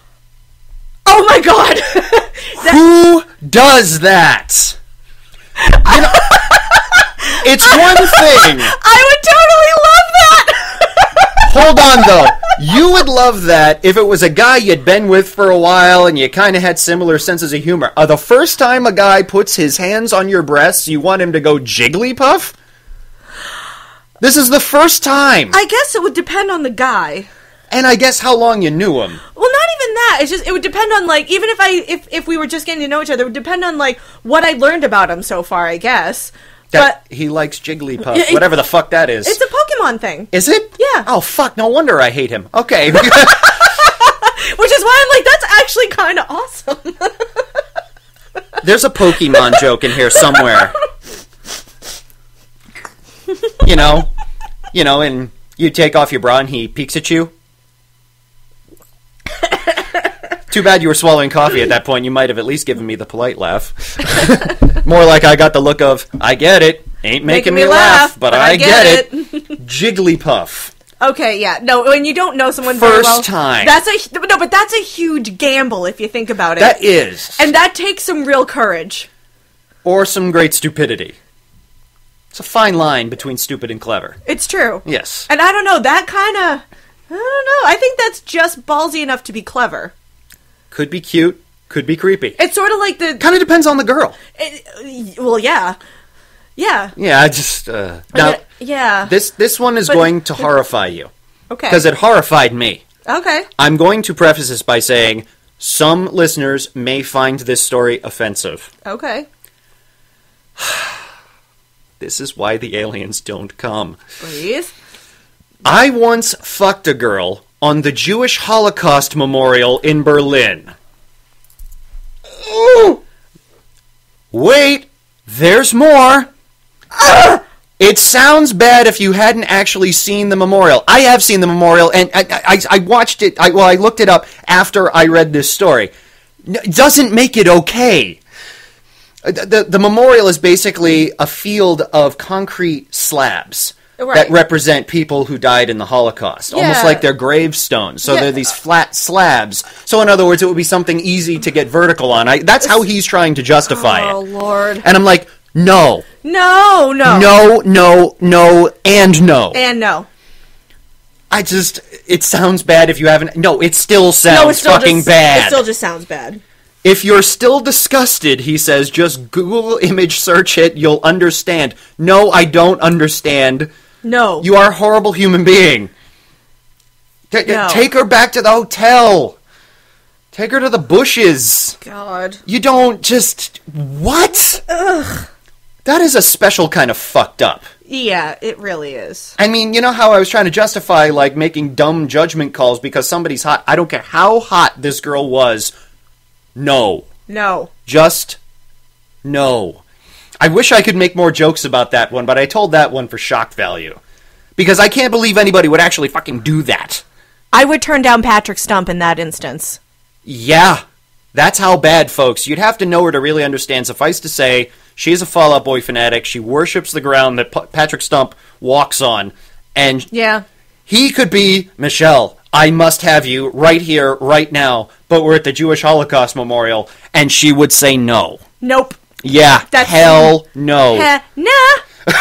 Oh my god! Who does that? You know, it's one thing. I would totally love that! Hold on, though. You would love that if it was a guy you'd been with for a while and you kind of had similar senses of humor. The first time a guy puts his hands on your breasts, you want him to go Jigglypuff? This is the first time. I guess it would depend on the guy. And I guess how long you knew him. Well, not even that. It's just, it would depend on, like, even if we were just getting to know each other, it would depend on, like, what I learned about him so far, I guess. But he likes Jigglypuff, whatever the fuck that is. It's a Pokemon thing. Is it? Yeah. Oh, fuck, no wonder I hate him. Okay. Which is why I'm like, that's actually kind of awesome. There's a Pokemon joke in here somewhere. You know, and you take off your bra and he peeks at you. Too bad you were swallowing coffee at that point. You might have at least given me the polite laugh. More like I got the look of, I get it. Ain't making me laugh, but I get it. Jigglypuff. Okay, yeah. No, when you don't know someone very well. First time. That's a huge gamble if you think about it. That is. And that takes some real courage. Or some great stupidity. It's a fine line between stupid and clever. It's true. Yes. And I don't know, that kind of... I don't know. I think that's just ballsy enough to be clever. Could be cute. Could be creepy. It's sort of like the... Kind of depends on the girl. Well, yeah. Yeah. Yeah, I just... now, yeah. This one is going to horrify you. Okay. Because it horrified me. Okay. I'm going to preface this by saying some listeners may find this story offensive. Okay. This is why the aliens don't come. Breathe. I once fucked a girl on the Jewish Holocaust Memorial in Berlin. Ooh. Wait, there's more. It sounds bad if you hadn't actually seen the memorial. I have seen the memorial, and I watched it. I looked it up after I read this story. It doesn't make it okay. The memorial is basically a field of concrete slabs that represent people who died in the Holocaust, almost like they're gravestones. So they're these flat slabs. So in other words, it would be something easy to get vertical on. That's how he's trying to justify it. Oh, Lord. And I'm like, no. No. No, and no. And no. It sounds bad if you haven't... No, it still sounds fucking bad. It still just sounds bad. If you're still disgusted, he says, just Google image search it, you'll understand. No, I don't understand. No. You are a horrible human being. No. Take her back to the hotel. Take her to the bushes. God. You don't just... What? Ugh. That is a special kind of fucked up. Yeah, it really is. I mean, you know how I was trying to justify, like, making dumb judgment calls because somebody's hot? I don't care how hot this girl was. No. No. Just no. I wish I could make more jokes about that one, but I told that one for shock value. Because I can't believe anybody would actually fucking do that. I would turn down Patrick Stump in that instance. Yeah. That's how bad, folks. You'd have to know her to really understand. Suffice to say, she's a Fall Out Boy fanatic. She worships the ground that Patrick Stump walks on. And he could be, Michelle, I must have you right here, right now, but we're at the Jewish Holocaust Memorial, and she would say no. Nope. Yeah, hell no. Nah.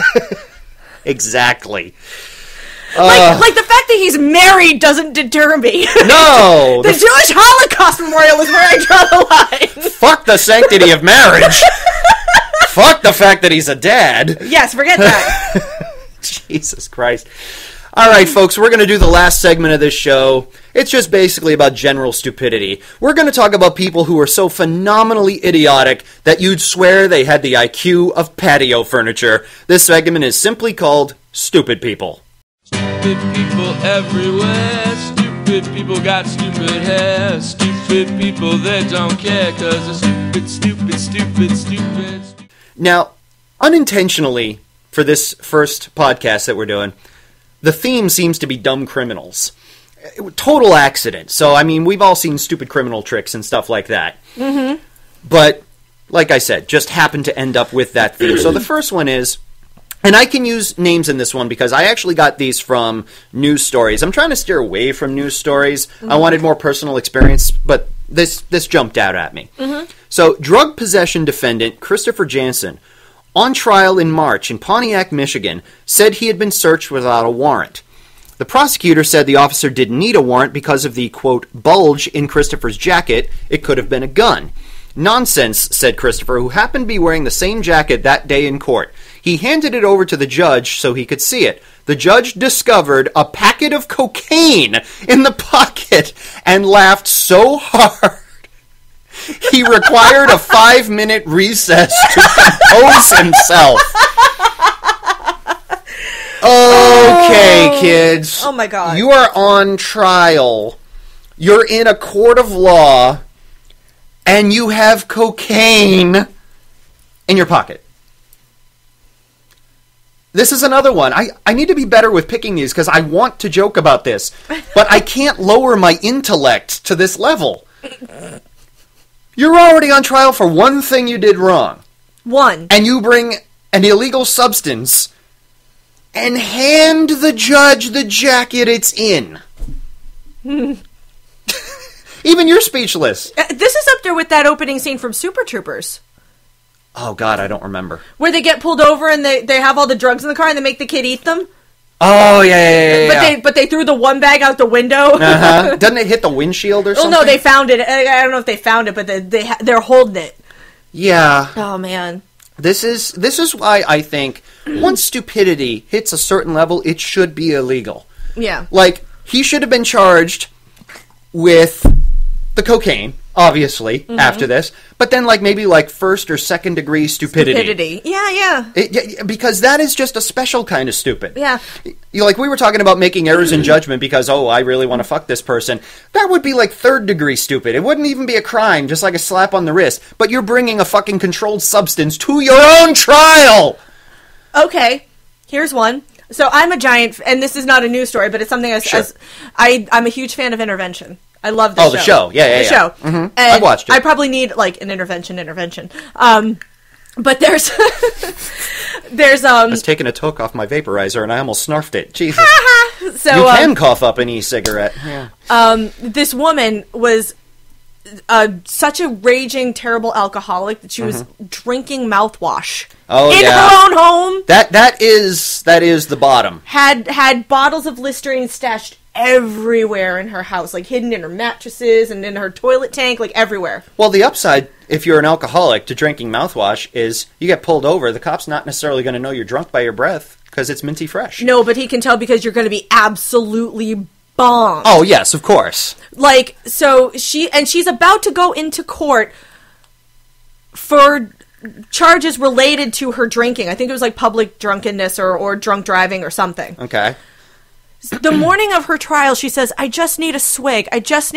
Exactly. Like the fact that he's married doesn't deter me. No! The Jewish Holocaust Memorial is where I draw the line. Fuck the sanctity of marriage. Fuck the fact that he's a dad. Yes, forget that. Jesus Christ. All right, folks, we're going to do the last segment of this show. It's just basically about general stupidity. We're going to talk about people who are so phenomenally idiotic that you'd swear they had the IQ of patio furniture. This segment is simply called Stupid People. Stupid people everywhere. Stupid people got stupid hair. Stupid people that don't care because they're stupid. Now, unintentionally, for this first podcast that we're doing, the theme seems to be dumb criminals. Total accident. So, I mean, we've all seen stupid criminal tricks and stuff like that. Mm-hmm. But, like I said, just happened to end up with that theme. So the first one is... And I can use names in this one because I actually got these from news stories. I'm trying to steer away from news stories. Mm-hmm. I wanted more personal experience, but this jumped out at me. Mm-hmm. So, drug possession defendant Christopher Jansen, on trial in March in Pontiac, Michigan, said he had been searched without a warrant. The prosecutor said the officer didn't need a warrant because of the, quote, bulge in Christopher's jacket. It could have been a gun. Nonsense, said Christopher, who happened to be wearing the same jacket that day in court. He handed it over to the judge so he could see it. The judge discovered a packet of cocaine in the pocket and laughed so hard he required a 5-minute recess to compose himself. Okay, kids. Oh my God. You are on trial. You're in a court of law, and you have cocaine in your pocket. This is another one. I need to be better with picking these because I want to joke about this, but I can't lower my intellect to this level. You're already on trial for one thing you did wrong. One. And you bring an illegal substance and hand the judge the jacket it's in. Even you're speechless. This is up there with that opening scene from Super Troopers. Oh, God, I don't remember. Where they get pulled over and they have all the drugs in the car and they make the kid eat them? Oh, yeah. But they threw the one bag out the window. Uh-huh. Doesn't it hit the windshield or something? Oh, no, they found it. I don't know if they found it, but they're holding it. Yeah. Oh, man. This is why I think once stupidity hits a certain level, it should be illegal. Yeah. Like, he should have been charged with the cocaine, obviously, after this. But then, like, maybe, like, first or second degree stupidity. Yeah. Because that is just a special kind of stupid. Yeah. Like, we were talking about making errors in judgment because, I really want to fuck this person. That would be, like, third degree stupid. It wouldn't even be a crime, just like a slap on the wrist. But you're bringing a fucking controlled substance to your own trial! Okay, here's one. So I'm a giant, and this is not a news story, but it's something I'm a huge fan of Intervention. I love this show. Oh, the show. Yeah. The show. Mm-hmm. I watched it. I probably need, like, an intervention. But there's... I was taking a toke off my vaporizer, and I almost snarfed it. Jesus. So, you can cough up an e-cigarette. Yeah. This woman was such a raging, terrible alcoholic that she was drinking mouthwash in her own home. That is the bottom. Had bottles of Listerine stashed everywhere in her house, like hidden in her mattresses and in her toilet tank, like everywhere. Well, the upside, if you're an alcoholic, to drinking mouthwash is you get pulled over. The cop's not necessarily going to know you're drunk by your breath because it's minty fresh. No, but he can tell because you're going to be absolutely bombed. Oh, yes, of course. Like, so she's about to go into court for charges related to her drinking. I think it was like public drunkenness or drunk driving or something. Okay. The morning of her trial, she says, I just need a swig.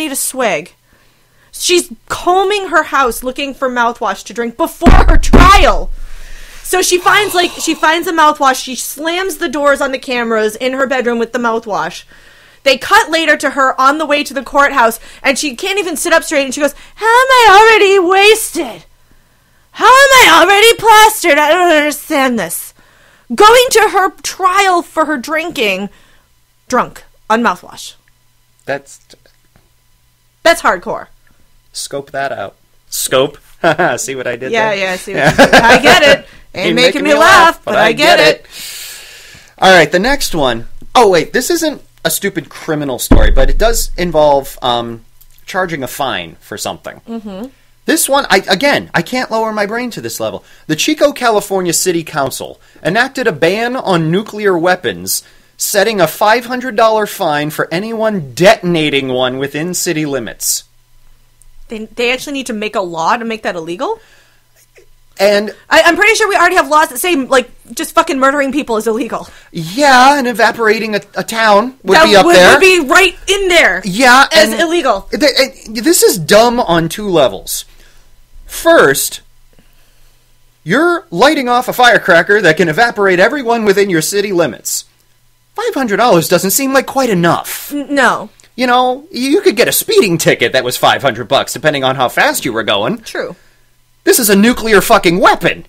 She's combing her house looking for mouthwash to drink before her trial. So she finds a mouthwash. She slams the doors on the cameras in her bedroom with the mouthwash. They cut later to her on the way to the courthouse, and she can't even sit up straight, and she goes, how am I already wasted? How am I already plastered? I don't understand this. Going to her trial for her drinking, drunk, on mouthwash. That's hardcore. Scope that out. Scope? See what I did there? Yeah, I see what you did. I get it. Ain't making me laugh, but I get it. All right, the next one. Oh, wait, this isn't a stupid criminal story, but it does involve charging a fine for something. Mm-hmm. This one, I can't lower my brain to this level. The Chico, California City Council enacted a ban on nuclear weapons, setting a $500 fine for anyone detonating one within city limits. They actually need to make a law to make that illegal? And I'm pretty sure we already have laws that say, like, just fucking murdering people is illegal. Yeah, and evaporating a town would be up there. Would be right in there. Yeah. As illegal. This is dumb on two levels. First, you're lighting off a firecracker that can evaporate everyone within your city limits. $500 doesn't seem like quite enough. No. You know, you could get a speeding ticket that was $500, depending on how fast you were going. True. This is a nuclear fucking weapon.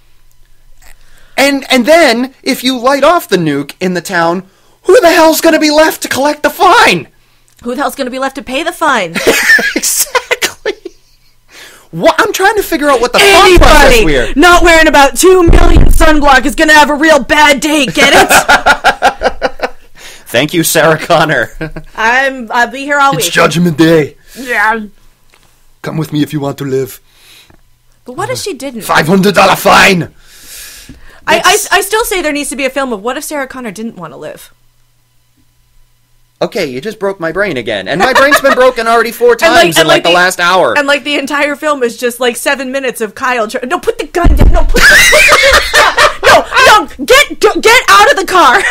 And then, if you light off the nuke in the town, who the hell's going to be left to collect the fine? Who the hell's going to be left to pay the fine? Exactly. I'm trying to figure out what the thought process we're... Anybody not wearing about 2 million sunblock is going to have a real bad day, get it? Thank you, Sarah Connor. I'll be here all week. It's Judgment Day. Yeah. Come with me if you want to live. But what if she didn't? $500 fine! I still say there needs to be a film of what if Sarah Connor didn't want to live. Okay, you just broke my brain again. And my brain's been broken already 4 times in the last hour. And like the entire film is just like 7 minutes of Kyle. No, put the gun down. No, put the No, get out of the car.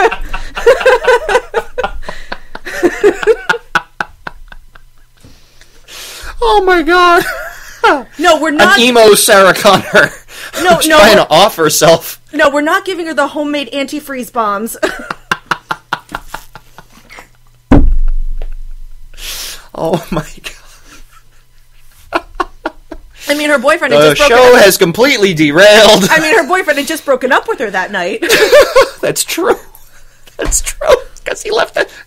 Oh my god. No, we're not. An emo Sarah Connor. No, trying to off herself. No, we're not giving her the homemade antifreeze bombs. Oh my god. I mean, her boyfriend had just broken up. The show has completely derailed. I mean, her boyfriend had just broken up with her that night. That's true. That's true. Because he left the...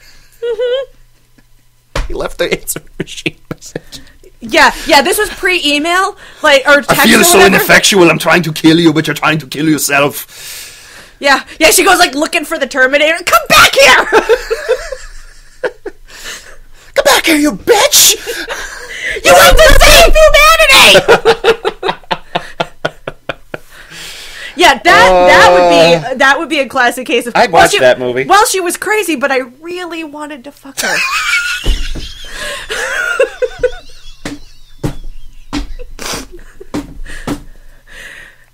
He left the answer machine message. Yeah, this was pre-email, like, or text. I feel so ineffectual. I'm trying to kill you, but you're trying to kill yourself. Yeah. She goes like looking for the Terminator. Come back here! Come back here, you bitch! You want to save humanity! Yeah, that would be a classic case of. I'd watch that movie. Well, she was crazy, but I really wanted to fuck her.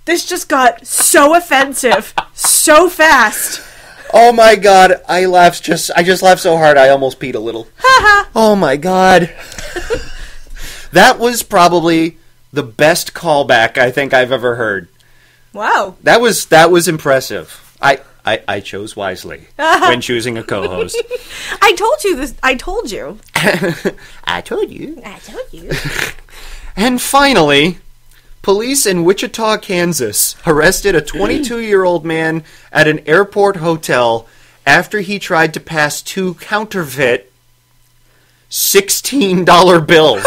This just got so offensive so fast. Oh my god, I just laughed so hard I almost peed a little. Oh my god. That was probably the best callback I think I've ever heard. Wow. That was impressive. I chose wisely when choosing a co-host. I told you this. I told you. I told you. I told you. And finally, police in Wichita, Kansas arrested a 22-year-old man at an airport hotel after he tried to pass 2 counterfeit $16 bills.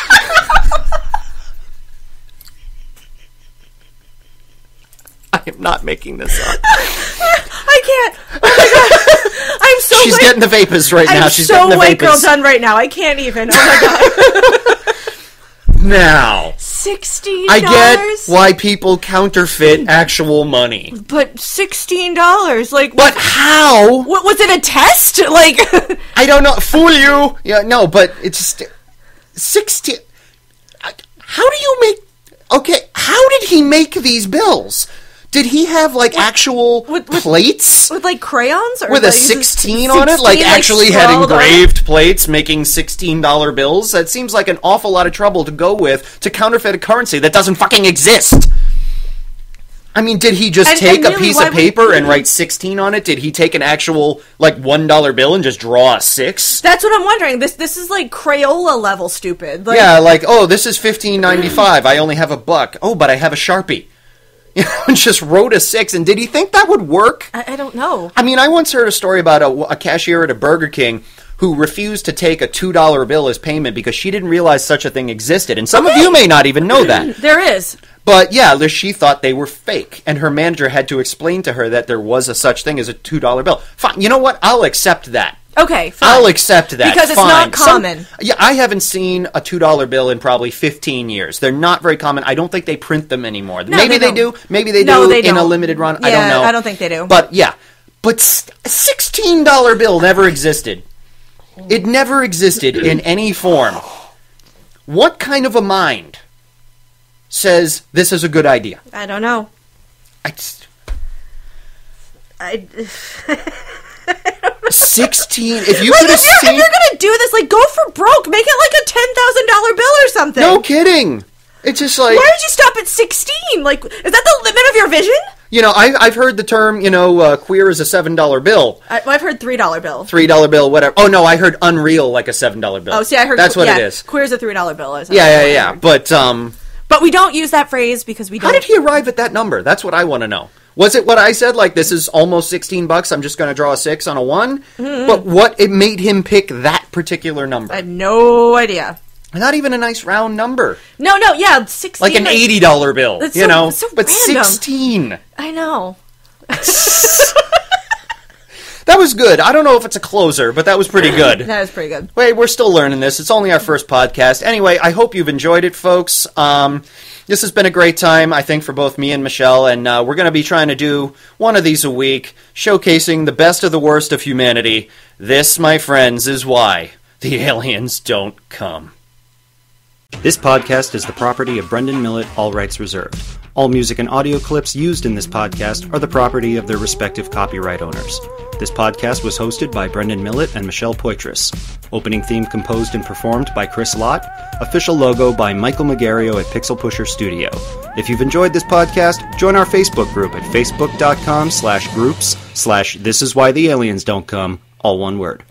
I am not making this up. I can't. Oh my god. I'm so She's getting the vapors right now. She's getting the so white girl vapors. done right now. I can't even. Oh my god. Now, $16? I get why people counterfeit actual money. But $16, like... But how? What, was it a test? Like... I don't know. Fool you. Yeah, no, but it's... 16... How do you make... Okay, how did he make these bills? Did he have, like, actual plates? With, like, crayons? Or with a 16 on it? Like, actually had engraved plates making $16 bills? That seems like an awful lot of trouble to go with to counterfeit a currency that doesn't fucking exist. I mean, did he just take a piece of paper and write 16 on it? Did he take an actual, like, $1 bill and just draw a 6? That's what I'm wondering. This is, like, Crayola level stupid. Like, yeah, like, oh, this is $15.95. I only have $1. Oh, but I have a Sharpie. And just wrote a 6, and did he think that would work? I don't know. I mean, I once heard a story about a cashier at a Burger King who refused to take a $2 bill as payment because she didn't realize such a thing existed. And some of you may not even know that. There is. But yeah, she thought they were fake, and her manager had to explain to her that there was a such thing as a $2 bill. Fine, you know what? I'll accept that. Okay, fine. I'll accept that. Because it's not common. Yeah, I haven't seen a $2 bill in probably 15 years. They're not very common. I don't think they print them anymore. No, maybe they do. Maybe they do in a limited run. Yeah, I don't know. I don't think they do. But yeah. But a $16 bill never existed. It never existed in any form. What kind of a mind says this is a good idea? I don't know. I 16. If you could have seen, if you're gonna do this, like, go for broke. Make it like a $10,000 bill or something. No kidding. It's just like, why did you stop at 16? Like, is that the limit of your vision? You know, I've heard the term, queer is a $7 bill. I've heard $3 bill. $3 bill, whatever. Oh no, I heard unreal like a $7 bill. Oh, see, I heard that's what it is. Queer is a $3 bill. Yeah. But we don't use that phrase because we don't. How did he arrive at that number? That's what I want to know. Was it what I said? Like, this is almost $16. I'm just going to draw a 6 on a 1. Mm-hmm. But what it made him pick that particular number? I have no idea. Not even a nice round number. No, yeah, 16. Like an $80 bill, that's so but random. 16. I know. That was good. I don't know if it's a closer, but that was pretty good. That was pretty good. Wait, we're still learning this. It's only our first podcast. Anyway, I hope you've enjoyed it, folks. This has been a great time, I think, for both me and Michelle, and we're going to be trying to do one of these a week, showcasing the best of the worst of humanity. This, my friends, is why the aliens don't come. This podcast is the property of Brendan Millett, all rights reserved. All music and audio clips used in this podcast are the property of their respective copyright owners. This podcast was hosted by Brendan Millett and Michelle Poitras. Opening theme composed and performed by Chris Lott. Official logo by Michael Magario at Pixel Pusher Studio. If you've enjoyed this podcast, join our Facebook group at facebook.com/groups/thisiswhythealiensdon'tcome, all one word.